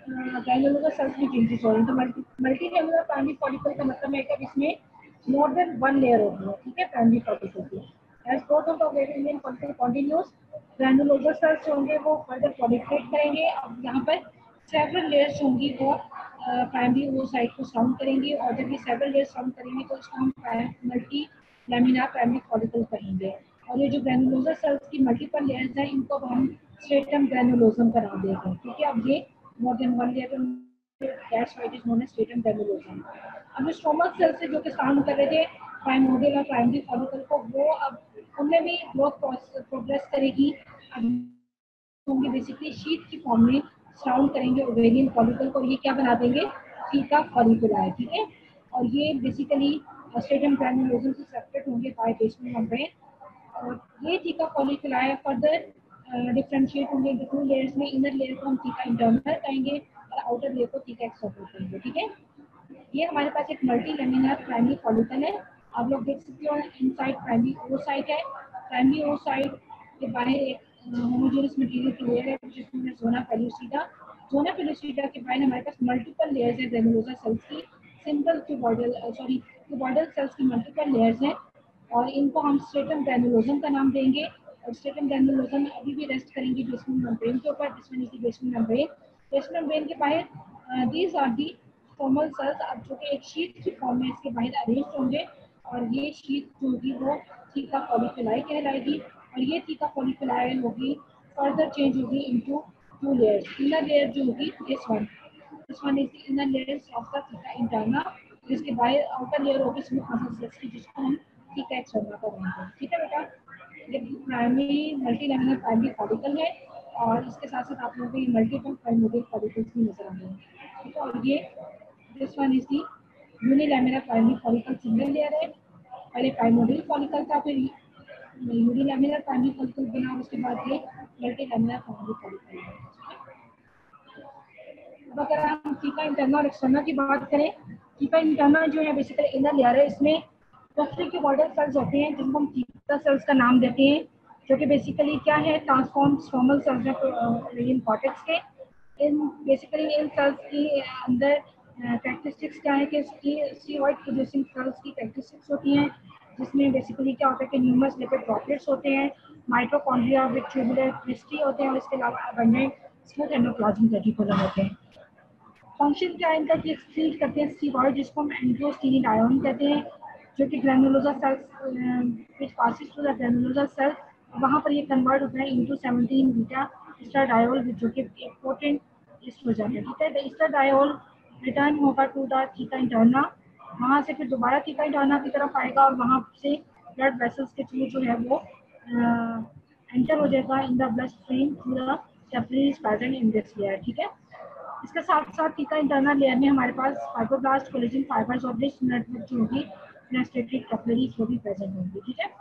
ग्रैन्युलर सेल्स में चेंजेस हो रहे हैं। तो मल्टी लेमिनर प्राइमरी फॉलिकल का मतलब है कि इसमें मोर देन वन लेयर होती है, ठीक है, प्राइमरी फॉलिकल की। As growth of ovarian follicle continues, granulosa cells होंगे वो फर्दर प्रोलिफरेट करेंगे। अब यहाँ पर सेवरल लेयर्स होंगी वो प्राइमरी ओसाइट को सराउंड करेंगी, और जब ये सेवरल लेयर्स सराउंड करेंगे तो इसको हम मल्टी लेमिनार प्राइमरी फॉलिकल कहेंगे। और ये जो ग्रैन्युलोजर सेल्स की मल्टीपल लेयर्स हैं इनको अब हम स्ट्रेटम ग्रैन्युलोसम का नाम देंगे, क्योंकि अब ये more than one layer, that's why it is known as stratum granulosum. अब जो स्ट्रोमल सेल्स से जो कि साउंड कर रहे थे प्राइमोडियल और प्राइमरी फॉलिकल को, वो अब उनमें भी ग्रोथ प्रोग्रेस करेगी। अब होंगे बेसिकली शीट की फॉर्म में सराउंड करेंगे ओवेरियन फॉलिकल को, ये क्या बना देंगे, थीका फॉलिकुला, ठीक है। और ये बेसिकली स्ट्रेटम ग्रैन्युलोसम से सेपरेट होंगे बाय बेसमेंट मेम्ब्रेन। और ये थीका फॉलिकुला फर्दर डिफरेंशिएट होंगे इन टू लेयर्स में। इनर लेयर को हम थीका इंटरनल कहेंगे और आउटर लेयर को थीका एक्सटर्नल कहेंगे, ठीक है। ये हमारे पास एक मल्टी लेमिनर प्राइमरी फॉलिकल है। आप लोग देख सकते हो इनसाइड प्राइमरी ओसाइट है, प्राइमरी ओसाइट के बाहर एक होमोजेनस मटेरियल की लेयर है जिसमें जोना पेलुसिडा। जोना पेलुसिडा के बाहर हमारे पास मल्टीपल लेयर्स है ग्रैन्युलोसा सेल्स की, सिंपल क्यूबॉइडल सेल्स की मल्टीपल लेयर्स हैं। और इनको हम स्ट्रेटम ग्रैन्युलोसम का नाम देंगे। और स्ट्रेटम ग्रैन्युलोसम अभी भी रेस्ट करेंगे बेसमेंट मेम्ब्रेन के ऊपर, जिसमें बेसमेंट मेम्ब्रेन, बेसमेंट मेम्ब्रेन के बाहर these are the formal cells, अब जो कि एक शीट की फॉर्म में इसके बाहर अरेंज होंगे। और ये शीट जो होगी वो थीका फॉलिकुलाई कहलाएगी। और ये थीका फॉलिकुलाई होगी फर्दर चेंज होगी into two layers. Inner layer जो होगी this one is the inner layer of the theca interna, जिसके बाहर आउटर लेयर होगी स्मूथ मसल सेल्स की, जिसको हम थीका एक्सटर्ना करेंगे, ठीक है बेटा। ये primary multi laminar primary follicle है, और इसके साथ साथ आप लोगों को ये मल्टीपल प्राइमोडियल फॉलिकल्स भी नजर आ रहे हैं, ठीक है। और ये this one is the unilaminar primary follicle single layer है। पहले प्राइमोडियल फॉलिकल था, फिर यूनिलैमिनर प्राइमरी फॉलिकल बना, उसके बाद ये मल्टी लैमिनर प्राइमरी फॉलिकल है। अब अगर हम थीका इंटरना और एक्सटर्ना की बात करें, थीका इंटरना जो है बेसिकली इनर लेयर है, इसमें पोस्टरी क्यूबॉइडल सेल्स होते हैं जिनको हम थीका सेल्स का नाम देते हैं, जो कि बेसिकली क्या है, ट्रांसफॉर्म स्ट्रोमल सेल्स हैं कॉर्टेक्स के। इन बेसिकली इन सेल्स की अंदर कैरेक्टरिस्टिक्स क्या है कि इसकी स्टीरॉइड प्रोड्यूसिंग सेल्स की कैरेक्टरिस्टिक्स होती हैं, जिसमें बेसिकली क्या होता है कि न्यूमरस लिपिड ड्रॉपलेट्स होते हैं, माइटोकॉन्ड्रिया विद ट्यूबुलर क्रिस्टी होते हैं, और इसके अलावा अबंडेंट स्मूथ एंडोप्लाज्मिक रेटिकुलम होते हैं। फंक्शन क्या है इनका कि एक्सक्रीट करते हैं स्टीरॉइड, जिसको हम एंड्रोस्टेनिडायोन कहते हैं, जो कि granulosa cells which passes through the granulosa cell, वहाँ पर ये कन्वर्ट होता है इनटू 17 बीटा एस्ट्राडायोल, जो कि एक पोटेंट एस्ट्रोजन है, ठीक है। द एस्ट्राडायोल रिटर्न होगा टू द थीका इंटरना, वहाँ से फिर दोबारा थीका इंटरना की तरफ आएगा, और वहाँ से ब्लड वेसल्स के थ्रू जो है वो एंटर हो जाएगा in the blood stream through the capillaries present in this layer, ठीक है। इसके साथ साथ थीका इंटरनल लेयर में हमारे पास फाइब्रोब्लास्ट कोलेजन फाइबर्स और रिच नेटवर्क जो होगी फेनेस्ट्रेटेड कैपिलरीज वो भी प्रेजेंट होंगी, ठीक है।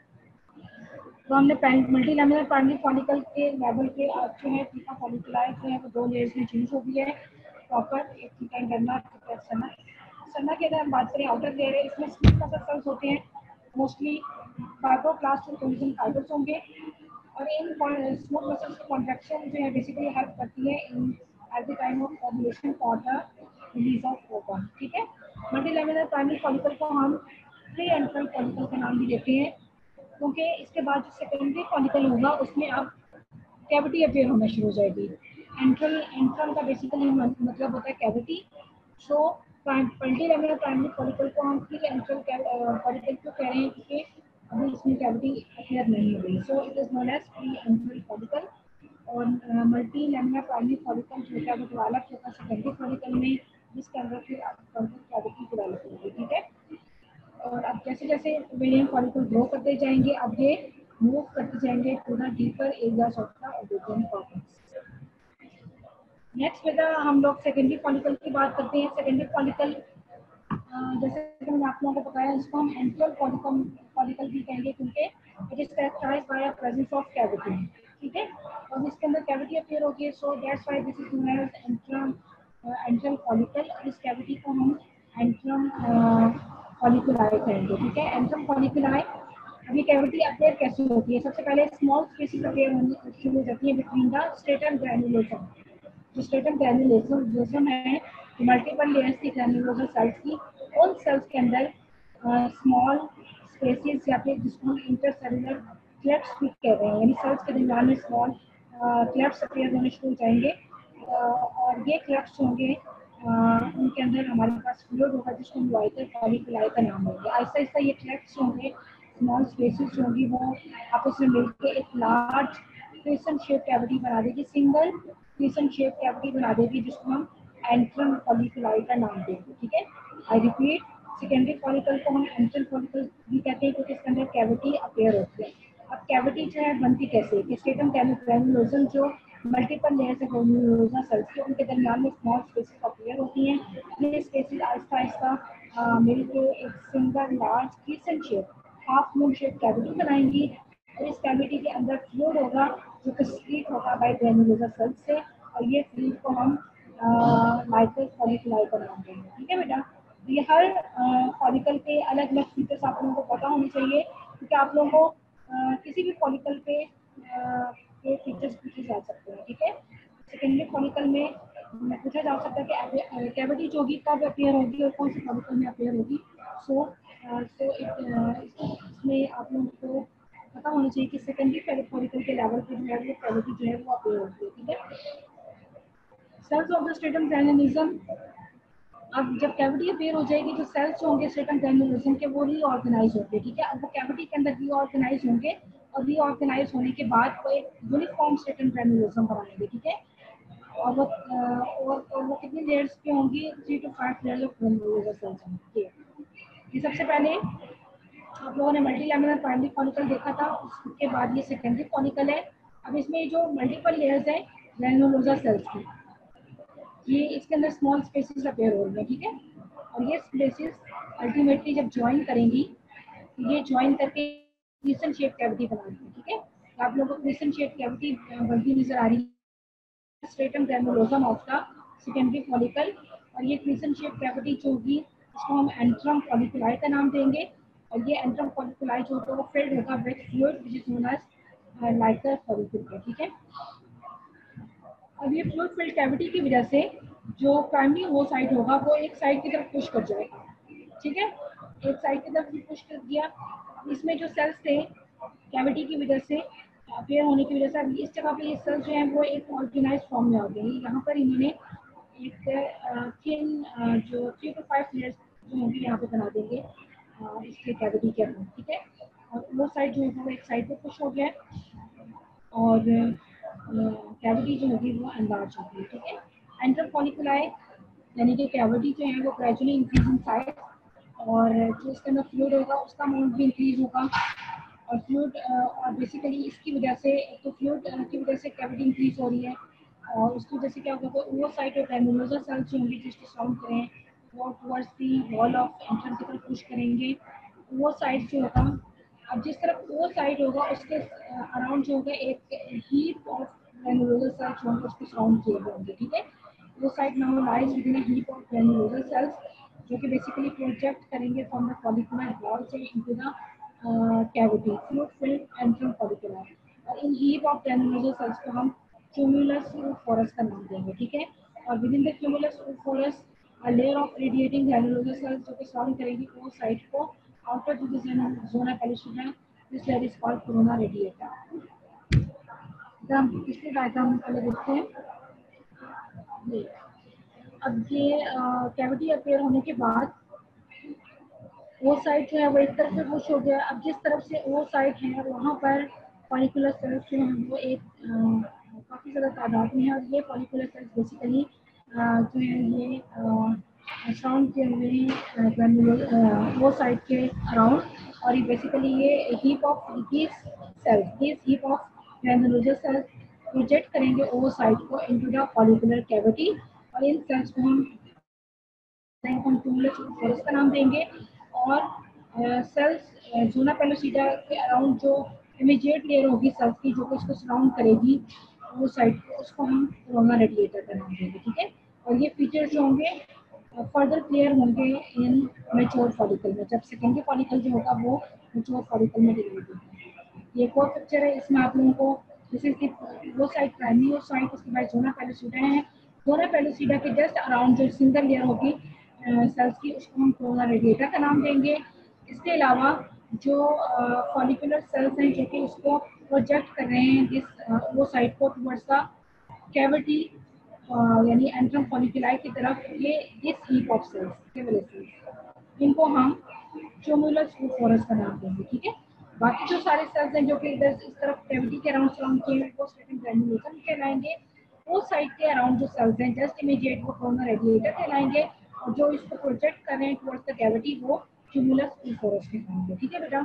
तो हमने मल्टी लेमिनर प्राइमरी फॉलिकल के लेवल के जो है थीका फॉलिकुलाई जो है वो दो लेयर्स में चेंज हो गई है प्रॉपर, एक theca internal, theca external. External की अगर हम बात करें, आउटर लेयर है, इसमें स्मूथ मसल सेल्स होते हैं, मोस्टली फाइब्रोब्लास्ट और कोलेजन फाइबर्स होंगे। और इन स्मूथ मसल्स की कॉन्ट्रैक्शन जो है बेसिकली हेल्प करती है in at the time of ovulation for the release of ovum, ठीक है। मल्टी लेमिनर प्राइमरी फॉलिकल को हम प्री एंट्रल फॉलिकल का नाम भी देते हैं, क्योंकि इसके बाद जो सेकेंडरी फॉलिकल होगा उसमें अब कैविटी अपेयर होना शुरू हो जाएगी। एंट्रल का बेसिकली मतलब होता है cavity. So multi laminar primary follicle को हम प्री एंट्रल फॉलिकल क्यों कह रहे हैं, क्योंकि अभी इसमें कैविटी अपेयर नहीं हो रही, so it is known as pre antral follicle. और मल्टी लेमिनर प्राइमरी फॉलिकल जो है वो डेवलप होता है सेकेंडरी फॉलिकल में, जिसके अंदर फिर कैविटी डेवलप होगी, ठीक है। और अब जैसे जैसे ओवेरियन फॉलिकल ग्रो करते जाएंगे, अब ये मूव करते जाएंगे to the deeper areas of the ovarian cortex. Next बेटा हम लोग सेकेंडरी फॉलिकल की बात करते हैं। सेकेंडरी फॉलिकल जैसे कि मैंने आप लोगों को बताया, इसको हम एंट्रल फॉलिकल भी कहेंगे, क्योंकि it is characterised by a presence of cavity, ठीक है। और इसके अंदर कैविटी अपीयर होगी, so that's why this is known as antral follicle. और इस कैविटी को हम एंट्रम फॉलिकुलाई कहेंगे, ठीक है। एंट्रम फॉलिकुलाई, अभी कैविटी अपीयर कैसे होती है, सबसे पहले स्मॉल स्पेसिस अपीयर होनी शुरू हो जाती है बिटवीन द स्ट्रेटम ग्रैन्युलोसम, जो स्ट्रेटम ग्रैन्युलोसम है, मल्टीपल लेयर्स की ग्रैन्युलोसम सेल्स की, उन सेल्स के अंदर स्मॉल स्पेसेस या फिर जिसको हम इंटरसेलुलर क्लेफ्ट्स भी कह रहे हैं, यानी सेल्स के दरमियान में स्मॉल क्लेफ्ट्स अपीयर होने शुरू हो जाएंगे, और ये क्लेफ्ट्स होंगे, उनके अंदर हमारे पास फ्लूइड होगा जिसको हम वाइटर फॉलिकुलाई का नाम देंगे। आहिस्ता आहिस्ता ये क्लेफ्ट्स होंगे, स्मॉल स्पेसेस होंगी, वो आपस में मिलकर एक लार्ज क्रिसेंट शेप कैविटी बना देगी, सिंगल क्रिसेंट शेप कैविटी बना देगी, जिसको हम एंट्रम फॉलिकुलाई का नाम देंगे। ठीक है, आई रिपीट, सेकेंडरी फॉलिकल को हम एंट्रम फॉलिकल भी कहते हैं क्योंकि इसके अंदर कैविटी अपेयर होती है। अब कैविटी जो है बनती कैसे है कि स्ट्रेटम ग्रैन्युलोसम जो मल्टीपल लेयर्स है ग्रैन्युलोसा सेल्स के, उनके दरमियान में स्मॉल स्पेसेस अपेयर होती हैं। ये स्पेसेस आहिस्ता आहिस्ता मिलकर एक single large crescent shape, half moon shape cavity बनाएंगी, और इस कैविटी के अंदर फ्लूइड होगा जो कि स्क्रीट होगा बाय ग्रैन्युलोसा सेल्स से, और ये फ्लूइड को हम माइक्रो फॉलिकुलाई का नाम देंगे। ठीक है बेटा, तो ये हर फॉलिकल के अलग अलग फीचर्स आप लोगों को पता होने चाहिए, क्योंकि आप लोगों को किसी भी फॉलिकल पे ये फीचर्स पूछे जा सकते हैं। ठीक है, सेकेंडरी फॉलिकल में पूछा जा सकता है कि कैविटी जो होगी कब अपेयर होगी और कौन से फॉलिकल में अपेयर होगी। सो इसमें आप लोगों को पता होना चाहिए कि सेकेंडरी फॉलिकल के लेवल पे जो है वो कैविटी जो है वो अपेयर होती है। ठीक है, cells of the stratum granulosum, अब जब कैविटी अपेयर हो जाएगी तो सेल्स होंगे स्ट्रेटम ग्रैन्युलोसम के वो रीऑर्गेनाइज होंगे। ठीक है, अब वो कैविटी के अंदर रीऑर्गेनाइज होंगे, और रीऑर्गेनाइज होने के बाद वो एक यूनिफॉर्म स्ट्रेटम ग्रैन्युलोसम बनाएंगे। ठीक है, और वो कितनी लेयर्स पे होंगी, 3 to 5 layers of granulosa cells होंगे। ये सबसे पहले आप लोगों ने मल्टी लैमिनर प्राइमरी फॉलिकल देखा था, उसके बाद ये सेकेंडरी फॉलिकल है। अब इसमें जो मल्टीपल लेयर्स है ग्रैन्युलोसा सेल्स की, ये इसके अंदर स्मॉल स्पेसेस अपेयर हो रही है। ठीक है, और ये स्पेसेस अल्टीमेटली जब ज्वाइन करेंगी, ये ज्वाइन करके क्रिसेंट शेप कैविटी बनाएंगे। ठीक है, तो आप लोगों को क्रिसेंट शेप कैविटी बनती नजर आ रही है, stratum granulosum of the secondary follicle, और ये क्रिसेंट शेप कैविटी जो होगी इसको हम एंट्रम फॉलिकुलाई का नाम देंगे, और ये एंट्रम फॉलिकुलाई जो होगा वो फिल्ड होगा with fluid which is known as liquor follicle. ठीक है, अब ये फ्लूइड फिल्ड कैविटी की वजह से जो प्राइमरी ओसाइट होगा वो एक साइड की तरफ पुश कर जाएगा। ठीक है, एक साइड की तरफ पुश कर दिया, इसमें जो सेल्स थे कैविटी की वजह से अपेयर होने की वजह से अब इस जगह पे ये सेल्स जो है वो एक ऑर्गेनाइज फॉर्म में आ गए। यहाँ पर इन्होंने एक थिन जो 3 to 5 लेयर्स जो होंगी यहाँ पे बना देंगे इसके कैविटी के अंदर। ठीक है, और वो साइड जो है वो एक साइड पे पुश हो गया, और कैविटी जो होगी वो एनलार्ज होगी। ठीक है, एंट्रम फॉलिकुलाई यानी कि कैविटी जो है वो ग्रेजुअली इंक्रीज इन साइज, और जो इसके अंदर फ्लूइड होगा उसका अमाउंट भी इंक्रीज होगा, और फ्लूइड और बेसिकली इसकी वजह से, एक तो फ्लूइड की वजह से कैविटी इंक्रीज हो रही है, और उसकी वजह से क्या होगा तो वो साइड ऑफ ग्रैन्युलोसा सेल्स जो होंगी जिसको साउंड करें वो towards the wall of antrum की तरफ पुश करेंगे। वो साइड जो होगा, अब जिस तरफ वो साइड होगा उसके अराउंड जो होगा एक हीप ऑफ ग्रैन्युलोसा सेल्स होंगे, उसको साउंड किए हुए होंगे। ठीक है, वो side now lies within a heap of granulosa cells जो कि बेसिकली प्रोजेक्ट करेंगे फ्रॉम द फॉलिकुलर वॉल से into the cavity fluid filled antrum follicular, और इन हीप ऑफ ग्रैन्युलोसा सेल्स को हम क्यूमुलस फोरस का नाम देंगे। ठीक है, और within the cumulus oophorus a layer of radiating granulosa cells जो कि सराउंड करेगी वो साइट को outer to the zona pellucida, this layer is called corona radiata। पिछले डायग्राम पहले देखते हैं। अब ये कैविटी अपेयर होने के बाद वो साइड जो है वो एक तरफ से पुश हो गया, अब जिस तरफ से वो साइड है वहाँ पर फॉलिकुलर सेल्स जो हैं वो एक काफ़ी ज़्यादा तादाद में है, और ये फॉलिकुलर सेल्स बेसिकली जो है ये सराउंड किए हुए वो साइड के अराउंड, और ये बेसिकली ये heap of heap of granulosa cells project करेंगे वो साइड को इनटू द फॉलिकुलर कैविटी, और इन सेल्स को हम सेल्स का नाम देंगे, और सेल्स जोना पेलोसिडा के अराउंड जो इमीडिएट लेयर होगी सेल्स की जो कि इसको सराउंड करेगी वो साइड को, उसको हम कोरोना रेडिएटर का नाम देंगे। ठीक है, और ये फीचर्स जो होंगे फर्दर क्लियर होंगे इन मैच्योर फॉलिकल में, जब सेकेंडरी फॉलिकल जो होगा वो मैच्योर फॉलिकल में डिवाइड होगा। ये एक और पिक्चर है, इसमें आप लोगों को जैसे कि वो साइड प्राइमरी और साइड उसके बाद जोना पेलोसिडा है, कोरोना पेलुसिडा के जस्ट अराउंड जो सिंगल लेयर होगी सेल्स की, उसको हम कोरोना रेडिएटा का नाम देंगे। इसके अलावा जो फॉलिकुलर सेल्स हैं जो कि उसको प्रोजेक्ट कर रहे हैं जिस वो साइड को टुवर्ड्स द कैविटी यानी एंट्रम फॉलिकुलाई की तरफ, ये दिस हीप ऑफ सेल्स के वजह से इनको हम ट्यूमुलस फोरस का नाम देंगे। ठीक है, बाकी जो सारे सेल्स हैं जो कि इधर इस तरफ कैविटी के अराउंड सराउंड किए हैं वो स्टेटिक ग्रैन्युलेशन कहलाएंगे। वो साइड के अराउंड जो सेल्स हैं जस्ट इमीडिएट वो कोरोना रेडिएटर कहलाएंगे, और जो इसको प्रोजेक्ट कर रहे हैं टुवर्ड्स द कैविटी वो ट्यूमुलस फोरस कहलाएंगे। ठीक है बेटा।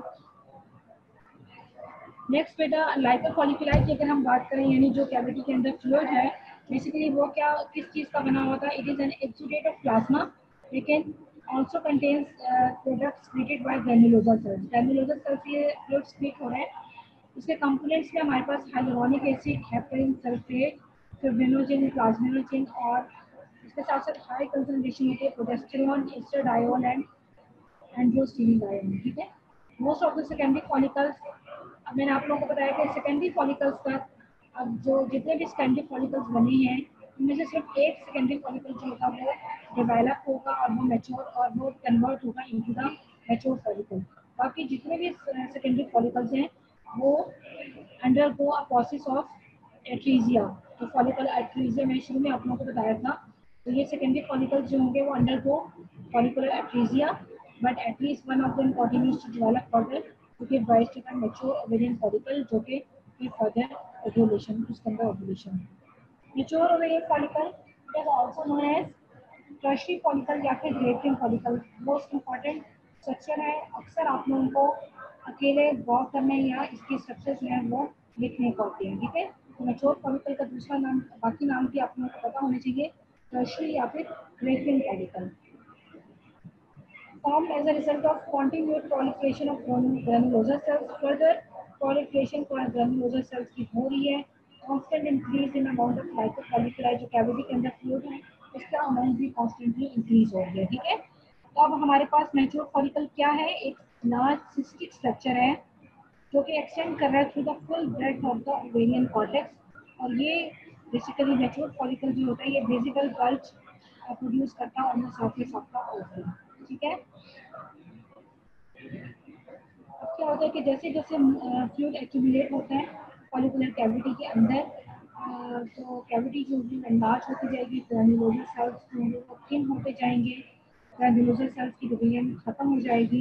नेक्स्ट बेटा लाइको फॉलिकुलाई की अगर हम बात करें, यानी जो कैविटी के अंदर फ्लूइड है बेसिकली वो क्या किस चीज़ का बना हुआ था, it is an exudate of plasma, लेकिन also contains products created by granulosa cells. Granulosa cells ये फ्लूइड स्प्लिट हो रहे हैं। इसके कंपोनेंट्स में हमारे पास hyaluronic acid, heparin sulphate, fibrinogen, plasminogen, और इसके साथ साथ हाई कंसंट्रेशन होती है progesterone, estradiol and androstenedione. ठीक है, most of the secondary follicles, अब मैंने आप लोगों को बताया कि सेकेंडरी फॉलिकल्स का अब जो जितने भी सेकेंडरी फॉलिकल्स बने हैं उनमें से सिर्फ एक सेकेंडरी फॉलिकल जो होगा वो डेवलप होगा और वो मैच्योर और वो कन्वर्ट होगा इनटू द मैच्योर फॉलिकल। बाकी जितने भी सेकेंडरी फॉलिकल्स हैं वो undergo a process of atresia. तो फॉलिकल एट्रीजिया मैं शुरू में आप लोगों को बताया था। तो ये सेकेंडरी फॉलिकल्स जो होंगे वो undergo follicular atresia, but at least one of them continues to develop further to give rise to the mature ovarian follicle जो कि फिर further ovulation उसके अंदर ovulation। Mature ovarian follicle it is also known as tertiary follicle या फिर grapevine follicle। Most important structure है, अक्सर आप लोगों को अकेले गौर करने या इसकी स्ट्रक्चर जो है वो लिखने को होती है। ठीक है, तो मेच्योर फॉलिकल का दूसरा नाम, बाकी नाम भी आप लोगों को पता होने चाहिए, टर्शियरी या फिर graafian follicle. Formed as a result of continued proliferation of granulosa cells, further proliferation for granulosa cells की हो रही है, constant increase in amount of lipofolliculi जो कैविटी के अंदर फ्लूइड है उसका अमाउंट भी कॉन्स्टेंटली इंक्रीज हो रही है। ठीक है, तो अब हमारे पास मैच्योर फॉलिकल क्या है, एक लार्ज सिस्टिक स्ट्रक्चर है जो कि एक्सटेंड कर रहा है through the full breadth of the ovarian cortex, और ये बेसिकली मैच्योर फॉलिकल जो होता है ये बेसिकल बल्ज प्रोड्यूस करता है on the surface of the ovary. ठीक है, अब क्या होता है कि जैसे जैसे फ्लूइड एक्यूमुलेट होता है फॉलिकुलर कैविटी के अंदर, तो कैविटी जो होगी एनलार्ज होती जाएगी, ग्रैन्युलोजर सेल्स जो होंगे वो थिन होते जाएंगे, ग्रैन्युलोजर सेल्स की डिवीजन खत्म हो जाएगी,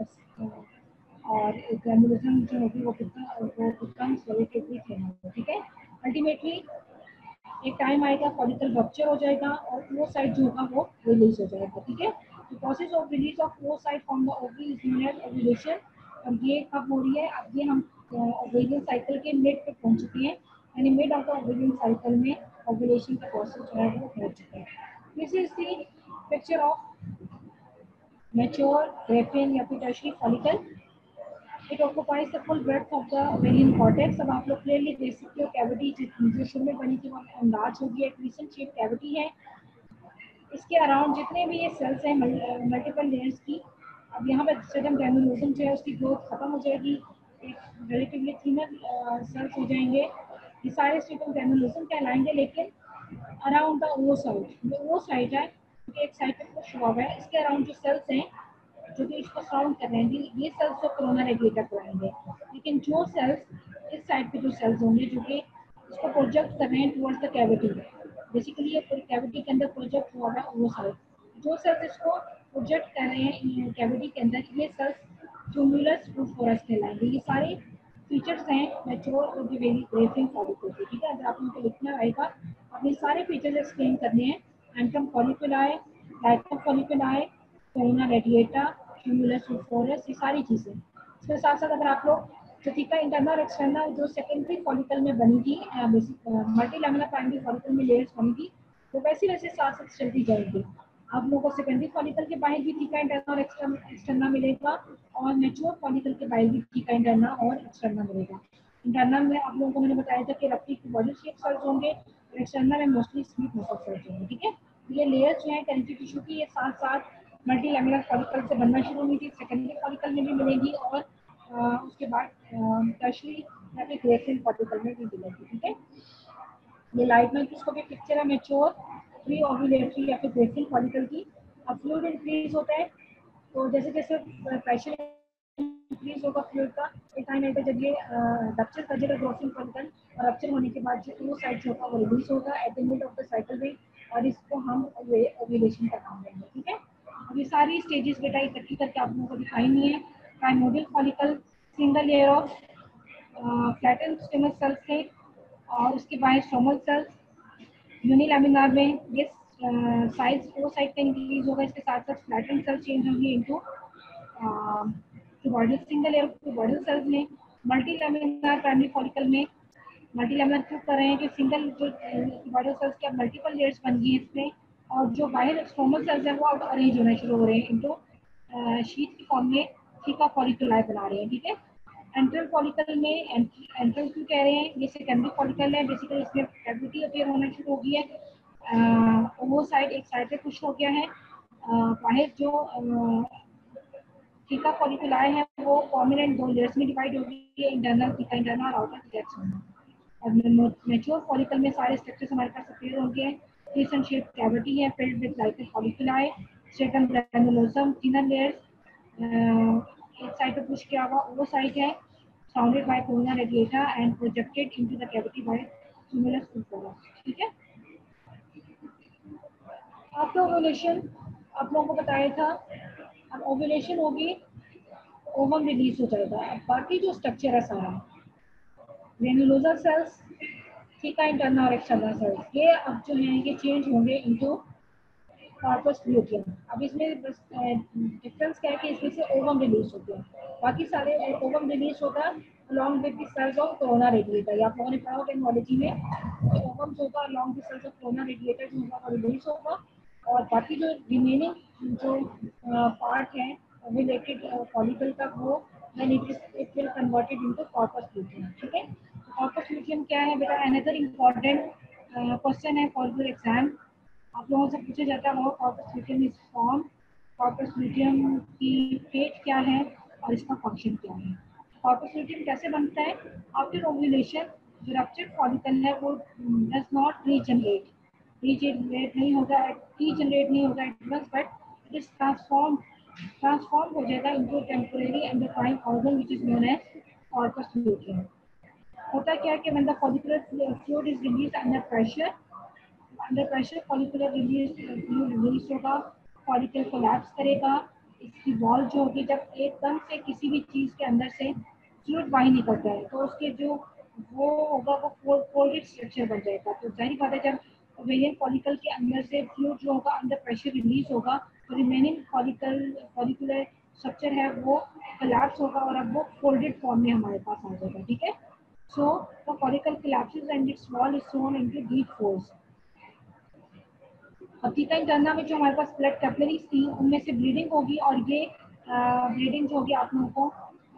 और ग्रैन्युलोजम जो होगी वो बिकम्स रिलेटिवली थिन होगा। ठीक है, अल्टीमेटली एक टाइम आएगा फॉलिकल रप्चर हो जाएगा और oocyte जो होगा वो रिलीज हो जाएगा। ठीक है, तो process of release of oocyte from the ovary is known as ovulation. और ये कब हो रही है, अब ये हम ओवेरियन साइकिल के मिड पे पहुंच चुके हैं, यानी mid of the ovarian cycle में ओव्यूलेशन का प्रोसेस जो है वो हो चुका है। This is the picture of mature graafian या फिर tertiary follicle. It occupies the full breadth of the ovarian cortex. अब आप लोग क्लियरली देख सकते हो कैविटी जो शुरू में बनी थी वो एनलार्ज होगी, एक रिसेंट शेप कैविटी है। इसके अराउंड जितने भी ये सेल्स हैं मल्टीपल लेयर्स की, अब यहाँ पर सडन ग्रैन्युलोजम जो है उसकी ग्रोथ खत्म हो जाएगी, एक रिलेटिवली थिनर सेल्स हो जाएंगे, ये सारे स्टेटम ग्रैन्युलोजम कहलाएंगे। लेकिन अराउंड द वो साइड है क्योंकि एक साइड पे पुश हुआ हुआ है, इसके अराउंड जो सेल्स हैं जो कि इसको सराउंड कर रहे हैं ये सेल्स तो कोरोना रेडिएटर कराएंगे, लेकिन जो सेल्स इस साइड पे जो सेल्स होंगे जो कि इसको प्रोजेक्ट कर रहे हैं टुवर्ड्स द कैविटी, बेसिकली ये पूरी कैविटी के अंदर प्रोजेक्ट हुआ है वो सेल्स, जो सेल्स इसको प्रोजेक्ट कर रहे हैं कैविटी के अंदर ये सेल्स ट्यूमुलस फोरस कहलाएंगे। ये सारे फीचर्स हैं मैच्योर ग्रेफिन फॉलिकल के। ठीक है, अगर आप उनको लिखना आएगा अपने सारे फीचर्स एक्सप्लेन करने हैं, antrum folliculi, liquor folliculi, corona radiata, cumulus oophorus, ये सारी चीज़ें। इसके साथ साथ अगर आप लोग जटिका इंटरनल और एक्सटर्नल जो सेकेंडरी फॉलिकल में बनी थी, मल्टी लैमेलर प्राइमरी फॉलिकल में लेयर्स बनी थी, तो वैसे वैसे साथ साथ चलती जाएंगी। आप लोगों को सेकेंडरी फॉलिकल के बाहर भी टीका इंटरना और एक्सटर्ना मिलेगा, और मैच्योर फॉलिकल के बाहर भी टीका इंटरना और एक्सटर्ना मिलेगा। इंटरनल में आप लोगों को मैंने बताया था कि रफ्टी की बॉडी शेप सेल्स होंगे, और एक्सटर्नल में मोस्टली स्मूथ मसल सेल्स होंगे। ठीक है, ये लेयर्स जो है कनेक्टिव टिश्यू की ये साथ साथ मल्टी लैमेलर फॉलिकल से बनना शुरू हुई थी, सेकेंडरी फॉलिकल में भी मिलेगी और उसके बाद टर्शियरी या फिर ग्रेफिन फॉलिकल में भी मिलेगी। ठीक है, ये लाइट माइक्रोस्कोपिक पिक्चर है मैच्योर प्री ओव्यूलेटरी या फिर ग्रेसिल फॉलिकल की। अब फ्लूइड इंक्रीज होता है, तो जैसे जैसे प्रेशर इंक्रीज होगा फ्लूइड का, एक टाइम आएगा जब ये रप्चर कर जाएगा ग्रोसिंग फॉलिकल, और रप्चर होने के बाद जो oocytes होगा वो रिलीज होगा at the mid of the cycle में, और इसको हम ओव्यूलेशन का नाम देंगे। ठीक है, अब ये सारी स्टेजेस बेटा इकट्ठी करके आप लोगों को दिखाई नहीं है। Primordial follicle single layer of flatten squamous cells थे, और उसके बाद स्ट्रोमल सेल्स यूनिलैमिनार में ये साइज साइड का इंक्रीज होगा, इसके साथ साथ फ्लैटन सेल्स चेंज होंगी into cuboidal single layer cuboidal cells में। मल्टी लैमिनार प्राइमरी फॉलिकल में मल्टी लैमिनार क्यों कर रहे हैं कि सिंगल जो ट्यूबॉइडल सेल्स के मल्टीपल लेयर्स बन गई हैं इसमें, और जो बाहर स्ट्रोमल सेल्स हैं वो अब अरेंज होना शुरू हो रहे हैं इनटू शीट की फॉर्म में, थीका फॉलिकुलाई बना रहे हैं। ठीक है, एंट्रल फॉलिकल में एंट्रल क्यों कह रहे हैं, ये सेकेंडरी फॉलिकल है, बेसिकली इसमें कैविटी अपीयर होना शुरू हो गई है, वो साइड एक साइड पे पुश हो गया है, बाहर जो थीका फॉलिकुलाई है वो कॉम्बिनेंट दो लेयर्स में डिवाइड हो गई है, इंटरनल थीका इंटरनल और आउटर थीका एक्सटर्नल। और मैच्योर फॉलिकल में सारे स्ट्रक्चर्स हमारे पास अपीयर होंगे। क्रिसेंट शेप कैविटी है filled with liquor folliculi, stratum granulosum thinner layers, एक साइड पे पुश किया हुआ वो साइड है, surrounded by corona radiata and projected into the cavity by cumulus inflorescence। ठीक है, आफ्टर ओव्यूलेशन आप लोगों को बताया था, अब ओव्यूलेशन होगी, ओवम रिलीज हो जाएगा। अब बाकी जो स्ट्रक्चर है सारा, ग्रेनुलोसा सेल्स, थीका इंटरनल और एक्सटर्नल सेल्स, ये अब जो है ये चेंज होंगे इनटू कॉर्पस ल्यूटियम। अब इसमें डिफरेंस क्या है कि इसमें से ओवम रिलीज होते हैं, बाकी सारे ओवम रिलीज होगा along with the cells of corona radiata. आप लोगों ने पढ़ा होगा टेक्नोलॉजी में, ओवम जो होगा along with cells of corona radiata जो होगा वो रिलीज होगा, और बाकी जो रिमेनिंग जो पार्ट है रिलेटेड फॉलिकल का वो then it will converted into corpus luteum. ठीक है, कॉर्पस ल्यूटियम क्या है बेटा, अनदर इम्पॉर्टेंट क्वेश्चन है फॉर योर एग्जाम, आप लोगों से पूछा जाता है वो corpus luteum is form, corpus luteum की फेट क्या है और इसका फंक्शन क्या है। कॉर्पस ल्यूटियम कैसे बनता है, आफ्टर ओव्यूलेशन जो रप्चर्ड फॉलिकल है वो डज नॉट रीजनरेट नहीं होगा, रीजनरेट नहीं होगा at once, but it is transform हो जाएगा into temporary endocrine organ which is known as corpus luteum. होता क्या है कि when the follicular fluid is released under pressure follicular release होगा, फॉलिकल कोलैप्स करेगा, इसकी वॉल जो होगी जब एकदम से किसी भी चीज़ के अंदर से फ्लूइड बाहर निकलता है तो उसके जो वो होगा वो फोल्डेड स्ट्रक्चर बन जाएगा। तो जाहिर बात है जब ओवेरियन फॉलिकल के अंदर से फ्लूइड जो होगा अंडर प्रेशर रिलीज होगा तो रिमेनिंग फॉलिकुलर स्ट्रक्चर है वो कोलैप्स होगा और अब वो फोल्डेड फॉर्म में हमारे पास आ जाएगा। ठीक है, so the follicle collapses and its wall is thrown into deep folds. और थीका इंटरना में जो हमारे पास ब्लड कैपिलरीज थी उनमें से ब्लीडिंग होगी, और ये ब्लीडिंग जो होगी आप लोगों को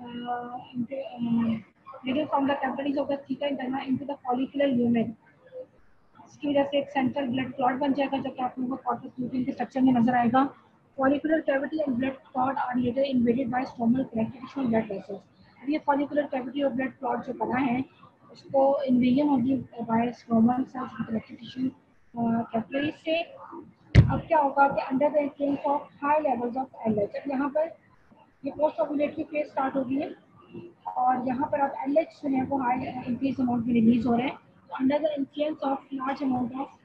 bleeding from the capillaries of the theca interna into the follicular lumen, इसकी वजह से एक सेंट्रल ब्लड क्लॉट बन जाएगा जो कि आप लोगों को कॉर्पस ल्यूटियम के स्ट्रक्चर में नजर आएगा। Follicular cavity and blood clot are later invaded by stromal connective tissue blood vessels. अब ये फॉलिकुलर कैविटी और ब्लड क्लॉट जो बना है उसको इन्वेजन होगी by stromal cells connective tissue capillaries से। अब क्या होगा कि under the influence of high levels of LH, अब यहाँ पर ये पोस्ट ओव्यूलेटरी फेज स्टार्ट हो गई है और यहाँ पर अब एलएच जो है वो हाई इंक्रीज अमाउंट में रिलीज हो रहे हैं। Under the influence of large amount of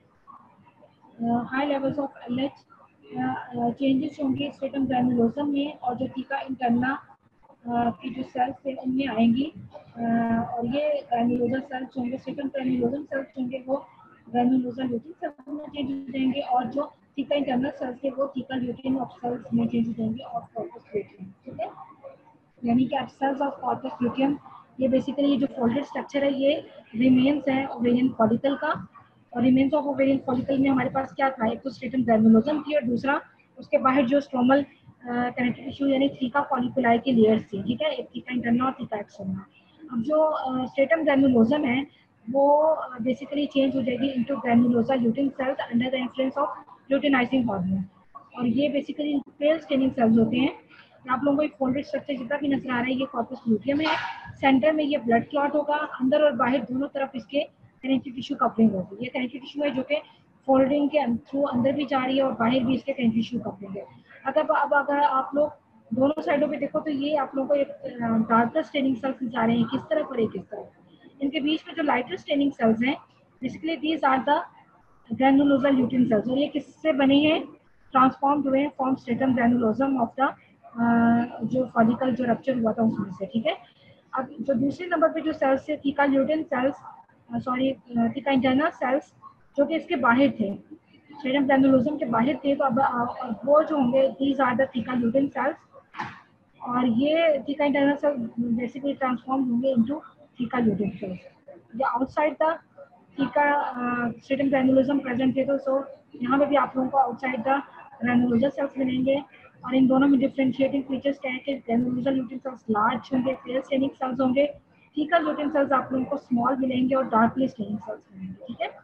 high levels of LH changes होंगे स्ट्रेटम ग्रैनुलोसम में, और जो थीका इंटरना की जो सेल्स थे उनमें आएंगी, और ये ग्रैनुलोजल सेल्स होंगे, स्ट्रेटम ग्रैनुलोसम सेल्स होंगे वो ग्रैनुलोजल ल्यूटिन सेल्स में चेंज हो जाएंगे, और जो थीका इंटरनल सेल्स थे वो थीका ल्यूटिन ऑफ सेल्स में चेंज हो जाएंगे ऑफ कॉर्पस ल्यूटियम। ठीक है, यानी कि सेल्स ऑफ कॉर्पस ल्यूटियम ये बेसिकली ये जो फोल्डेड स्ट्रक्चर है ये रिमेन्स है ओवेरियन फॉलिकल का, और रिमेन्स ऑफ ओवेरियन फॉलिकल में हमारे पास क्या था, एक तो स्ट्रेटम ग्रैनुलोसम थी और दूसरा उसके बाहर जो स्ट्रोमल कनेक्टिव टिश्यू यानी थीका फॉलिकुलाई की लेयर्स थी। ठीक है, एक थीका इंटरना और थीका एक्सटर्ना। अब जो स्ट्रेटम ग्रैनुलोसम है वो बेसिकली चेंज हो जाएगी into granulosa lutein cells under the influence of luteinising hormone, और ये बेसिकली पेल स्टेनिंग सेल्स होते हैं। आप लोगों को एक फोल्डेड स्ट्रक्चर जितना भी नजर आ रहा है ये कॉर्पस ल्यूटियम है, सेंटर में ये ब्लड क्लॉट होगा, अंदर और बाहर दोनों तरफ इसके कनेक्टिव टिश्यू कपलिंग होगी। ये कनेक्टिव टिश्यू है जो कि फोल्डिंग के थ्रू अंदर भी जा रही है और बाहर भी इसके कनेक्टिव टिश्यू कपलिंग है। अगर आप लोग दोनों साइडों पे देखो तो ये आप लोगों को एक डार्कर स्टेनिंग सेल्स जा रहे हैं किस तरफ और एक इस तरफ। इनके बीच में जो लाइटर स्टेनिंग सेल्स हैं basically these are the ग्रैनुलोजल lutein cells, और ये किससे बने हैं, ट्रांसफॉर्म्ड हुए हैं from stratum granulosum of the जो फॉलिकल जो रप्चर हुआ था उसमें से, ठीक है। अब जो दूसरे नंबर पे जो सेल्स थे theca lutein cells, sorry theca internal cells जो कि इसके बाहर थे, स्ट्रेटम ग्रैनुलोसम के बाहर थे, तो अब वो जो होंगे these are the theca lutein cells, और ये theca internal cells basically transform होंगे इनटू थीका ल्यूटिन सेल्स। जो outside the theca stratum granulosum present थे, तो सो यहाँ पे भी आप लोगों को आउटसाइड द ग्रैनुलोजल सेल्स मिलेंगे, और इन दोनों में डिफरेंशिएटिंग फीचर्स क्या है कि ग्रैनुलोजल ल्यूटिन सेल्स लार्ज होंगे, पेल स्टेनिंग सेल्स होंगे, थीका ल्यूटिन सेल्स आप लोगों को स्मॉल मिलेंगे और डार्कली स्टेनिंग सेल्स मिलेंगे, ठीक है।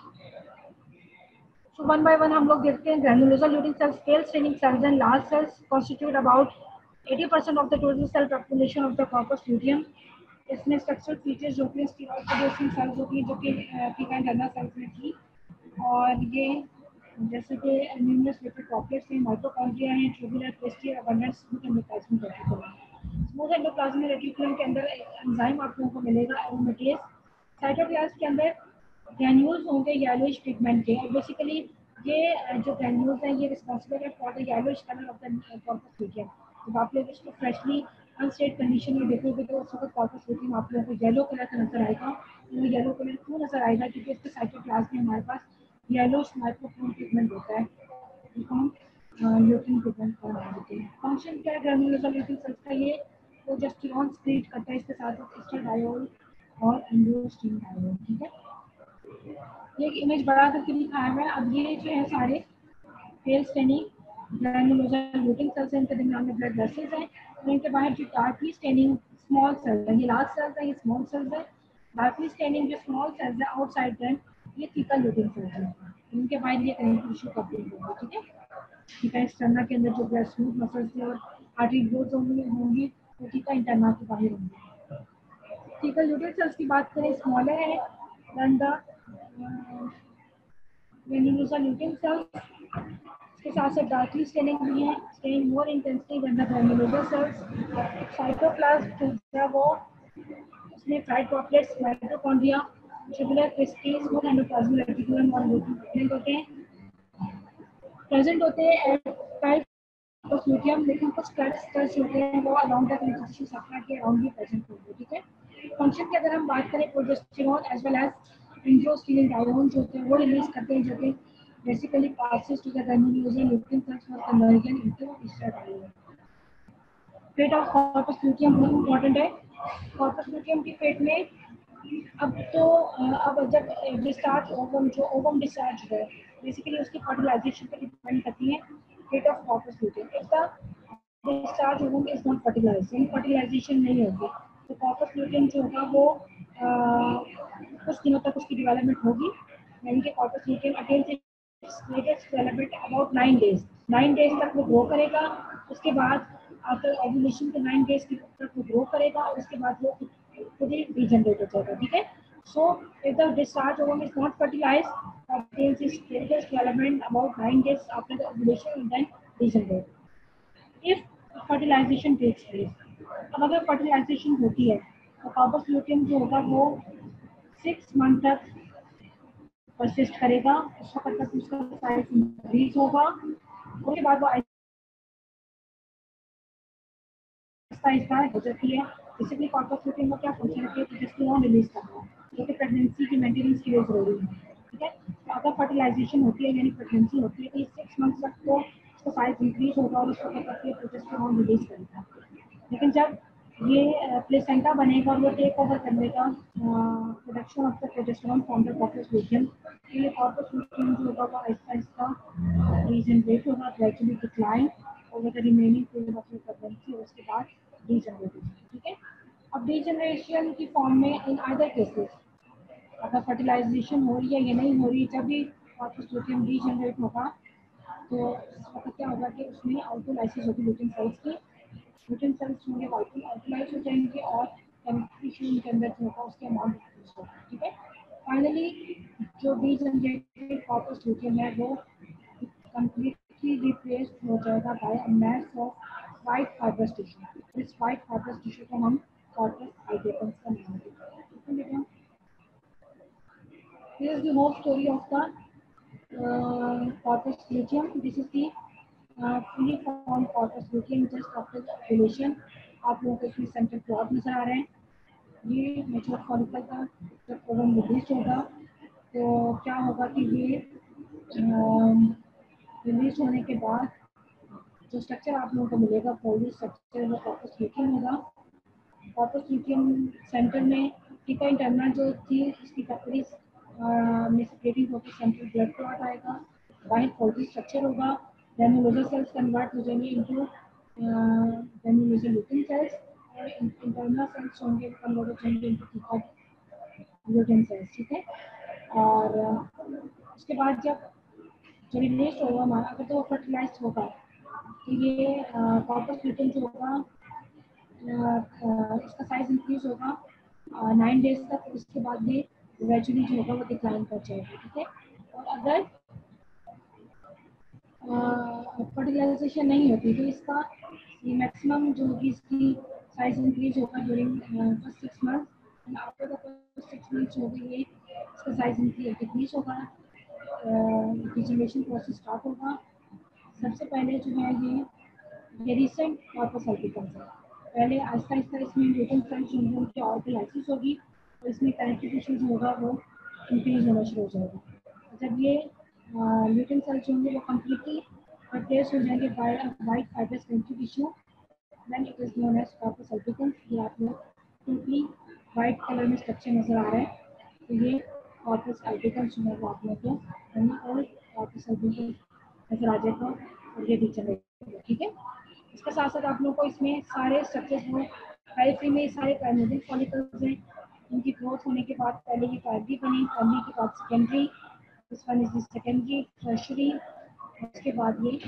So one by one हम लोग देखते हैं। Granulosal lutein cells, pale staining cells and large cells constitute about 80% of the total cell population of the corpus luteum। इसमें स्ट्रक्चरल फीचर्स जो कि स्टीरॉयड प्रोड्यूसिंग सेल्स होती हैं जो कि थीका इंटरनल सेल्स में थी, और ये जैसे कि न्यूमरस लिपिड पॉकेट्स हैं, माइटोकॉन्ड्रिया हैं, tubular crystal abundant smooth endoplasmic reticulum. Smooth endoplasmic reticulum के अंदर एंजाइम आप लोगों को मिलेगा एरोमेटेज। साइटोप्लाज्म के अंदर ग्रैन्यूल्स होंगे येलोइश पिगमेंट के, और बेसिकली ये जो ग्रैन्यूल्स हैं ये रिस्पॉन्सिबल है for the yellowish colour of the corpus luteum. जब आप लोग इसको फ्रेशली अनस्टेट कंडीशन में देखोगे तो उस वक्त कॉर्पस लुटियम आप लोगों को येलो कलर का नजर आएगा। वो येलो कलर क्यों नजर आएगा, क्योंकि इसके साइटोप्लाज्म में हमारे पास येलोइश माइक्रोक्रोम पिगमेंट होता है, जिसको हम ल्यूटिन पिगमेंट कहते हैं। फंक्शन क्या है ग्रैन्युलोजल ल्यूटिन सेल्स का, ये प्रोजेस्टेरॉन सीक्रेट करता है, इसके साथ एस्ट्राडायोल और एंडोस्टीन डायोल, ठीक है। ये एक इमेज बड़ा करके दिखाया हुआ है। अब ये जो है सारे pale staining granulosal lutein cells हैं, इनके दरमियान में ब्लड वेसल्स हैं, और इनके बाहर जो डार्कली स्टेनिंग स्मॉल सेल्स है, ये लार्ज सेल्स है, ये स्मॉल सेल्स है। डार्कली स्टेनिंग जो स्मॉल सेल्स है आउटसाइड देन ये थीका ल्यूटिन सेल्स है, इनके बाहर ये कनेक्टिव टिश्यू कपलिंग होगी, ठीक है। थीका एक्सटर्ना के अंदर जो ब्लड स्मूथ मसल्स है और आर्टरी ग्रोथ होंगी वो थीका इंटरना के बाहर होंगी। थीका ल्यूटिन सेल्स की बात करें स्मॉलर है देन द ग्रैनुलोजल ल्यूटिन सेल्स, इसके साथ साथ डार्कली स्टेनिंग भी है, staining more intensity than the granulosal cells. Cytoplasm जो है वो उसमें fried droplets, mitochondria, tubular crystals, smooth endoplasmic reticulum और ल्यूटिन प्रेजेंट होते हैं टाइप ऑफ ल्यूटियम, लेकिन कुछ क्लस्टर्स होते हैं वो around the connective tissue supply के अराउंड भी प्रेजेंट होते हैं, ठीक है। फंक्शन की अगर हम बात करें progesterone as well as androstenedione जो होते हैं वो रिलीज करते हैं, जो कि basically passes to the ग्रैनुलोजल lutein cells for conversion into estradiol. Fate of corpus luteum बहुत इंपॉर्टेंट है। कॉर्पस लुटियम की फेट में अब जब डिस्चार्ज ओवम जो ओवम डिस्चार्ज है बेसिकली उसकी फर्टिलाइजेशन पर डिपेंड करती है fate of corpus luteum. If the discharge ovum is not fertilized, यानी फर्टिलाइजेशन नहीं होगी तो कॉर्पस लुटियम जो होगा वो कुछ दिनों तक उसकी डेवलपमेंट होगी, यानी कि corpus luteum attains latest development about 9 days तक वो ग्रो करेगा। उसके बाद आफ्टर ओव्यूलेशन के 9 डेज तक वो ग्रो करेगा और उसके बाद वो खुद ही रीजनरेट हो जाएगा, ठीक है। So if the discharge ovum is not fertilized obtains its latest development about 9 days after the ovulation and then regenerate if fertilization takes place। अब अगर फर्टिलाइजेशन होती है तो कॉर्पस लुटियम जो होगा वो 6 मंथ तक परसिस्ट करेगा, उस वक्त तक उसका साइज इंक्रीज होगा, उसके बाद वो एक्सरसाइज हो जाती है। बेसिकली कॉर्पस लुटियम का क्या फंक्शन है कि प्रोजेस्टेरॉन रिलीज करना है जो कि प्रेगनेंसी की मेंटेनेंस के लिए जरूरी है, ठीक है। तो अगर फर्टिलाइजेशन होती है यानी प्रेगनेंसी होती है तो 6 मंथ तक तो उसका साइज इंक्रीज होगा और उसको तक प्रोजेस्टेरॉन रिलीज करेगा। लेकिन जब ये प्लेसेंटा बनेगा और वो टेक ओवर कर लेगा production of the progesterone from the corpus luteum, तो ये कॉर्पस लुटियम जो होगा वो आहिस्ता आहिस्ता रीजनरेट होगा, gradually decline over the remaining period of your pregnancy और उसके बाद डीजनरेशन, ठीक है। अब डीजनरेशन की फॉर्म में इन अदर केसेस अगर फर्टिलाइजेशन हो रही है या नहीं हो रही, जब भी कॉर्पस लुटियम डीजनरेट होगा तो उस वक्त क्या होगा कि उसमें ऑटोलाइसिस होगी लुटियम सेल्स की, लुटियम सेल्स होंगे ऑटोलाइज हो जाएंगे और टिश्यू के अंदर जो होगा उसके अमाउंट डिक्रीज होगा, ठीक है। फाइनली कॉर्पस ल्यूटियम है वो completely replaced हो जाएगा by a mass of white fibrous tissue. इस white fibrous tissue को हम corpus albicans का नाम देते हैं. ठीक है बेटा? This is the whole story of the corpus luteum. This is the fully formed corpus luteum just after ovulation. आप लोगों को इसमें सेंट्रल क्लॉथ नजर आ रहे हैं. ये मेच्योर फॉलिकल का जब ओवम रिलीज होगा तो क्या होगा कि ये रिलीज होने के बाद जो स्ट्रक्चर आप लोगों को मिलेगा फोल्डेड स्ट्रक्चर वो कॉर्पस ल्यूटियम होगा. कॉर्पस ल्यूटियम सेंटर में टीका इंटरनल जो थी इसकी कैपिलरीज में सेक्रेटिंग होकर सेंट्रल ब्लड क्लॉट आएगा. बाहर फोल्डेड स्ट्रक्चर होगा. ग्रैन्युलोजर सेल्स कन्वर्ट हो जाएंगे इनटू ग्रैन्युलोजर ल्यूटिन सेल्स और इंटरनल सेल्स होंगे कन्वर्ट हो जाएंगे इनटू टीका ल्यूटिन सेल्स. ठीक है. और उसके बाद जब जो रिलीज होगा हमारा अगर तो फर्टिलाइज होगा तो ये कॉर्पस ल्यूटियम जो होगा इसका साइज इंक्रीज होगा 9 डेज तक. उसके बाद ये ग्रेजुअली जो होगा वो डिक्लाइन कर जाएगा. ठीक है. और अगर फर्टिलाइजेशन नहीं होती तो इसका ये मैक्सिमम जो होगी इसकी साइज इंक्रीज होगा during first 6 month and after the first 6 month जो होगी ये इसका साइज डिक्रीज होगा. डिजनरेशन प्रोसेस स्टार्ट होगा. सबसे पहले जो है ये रिसेंट कॉर्पस अल्बिकन्स है. पहले आहिस्ता आहिस्ता इसमें ल्यूटिन सेल्स होंगे उनकी ऑर्गोलाइसिस होगी और इसमें कनेक्टिव टिश्यू जो होगा वो इंक्रीज होना शुरू हो जाएगा. जब ये ल्यूटिन सेल्स होंगे वो कम्प्लीटली रिप्लेस हो जाएंगे by white fibrous connective tissue then it is known as corpus albicans. ये आप लोग टोटली वाइट कलर में स्ट्रक्चर नजर आ रहा है. तो ये कॉर्पस अल्बिकन्स जो है वो आप लोग को और कॉर्पस अल्बिकन्स नजर आ जाएगा और ये डिजनरेट होगा. ठीक है. इसके साथ साथ आप लोगों को इसमें सारे स्ट्रक्चर्स हो पेरिफेरी में सारे प्राइमोर्डियल फॉलिकल्स हैं. इनकी ग्रोथ होने के बाद पहले ये प्राइमरी बनी, प्राइमरी के बाद secondary, this one is the secondary tertiary, उसके बाद ये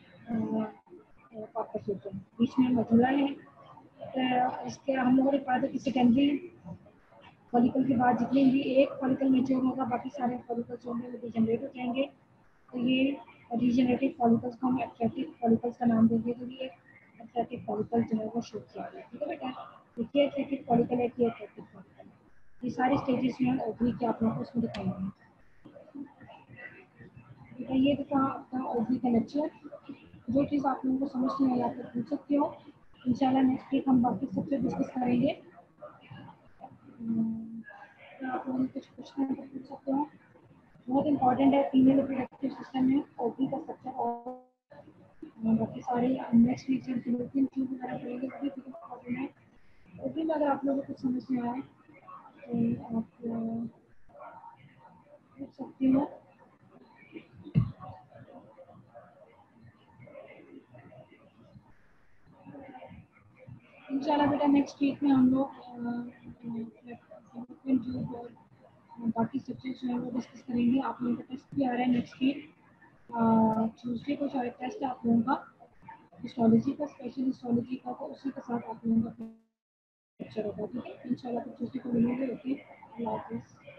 कॉर्पस ल्यूटियम बीच में मौजूदा है. इसके हम लोगों ने कहा था कि सेकेंडरी फॉलिकल के बाद जितने भी एक फॉलिकल मेच्योर होगा बाकी सारे फॉलिकल्स होंगे वो डिजनरेट हो जाएंगे. तो ये रीजनरेटिव फॉलिकल्स को हम एट्रैक्टिव फॉलिकल्स का नाम देंगे. तो ये एट्रैक्टिव फॉलिकल जो है वो शो किया गया. ठीक है बेटा. ये एट्रैक्टिव फॉलिकल है कि एट्रैक्टिव फॉलिकल. ये सारे स्टेजेस में ओवरी के आप लोगों को उसमें दिखाएंगे. बेटा ये देखो आपका ओवरी का लेक्चर. जो चीज़ आप लोगों को समझ नहीं आई आप लोग पूछ सकते हो. इंशाल्लाह नेक्स्ट वीक हम बाकी सबसे डिस्कस करेंगे. आप लोगों ने कुछ पूछना है तो पूछ सकते हो. बहुत इंपॉर्टेंट है फीमेल रिप्रोडक्टिव सिस्टम में ओवरी का स्ट्रक्चर और बाकी सारे नेक्स्ट वीक से फिलिपिन ट्यूब वगैरह पढ़ेंगे वो भी बहुत इंपॉर्टेंट है. ओवरी में अगर आप लोगों को कुछ समझ में आए तो आप पूछ सकते हो. इंशाल्लाह बेटा नेक्स्ट वीक में हम लोग फिलिपिन ट्यूब और बाकी सब्जेक्ट जो है वो डिस्कस करेंगे. आप लोगों का टेस्ट भी आ रहा है नेक्स्ट वीक ट्यूसडे को. शायद टेस्ट है आप लोगों का हिस्टोलॉजी का, स्पेशल हिस्टोलॉजी का. तो उसी के साथ आप लोगों का लेक्चर होगा. ठीक है. इंशाल्लाह ट्यूसडे को मिलेंगे. ओके. अल्लाह हाफिज़.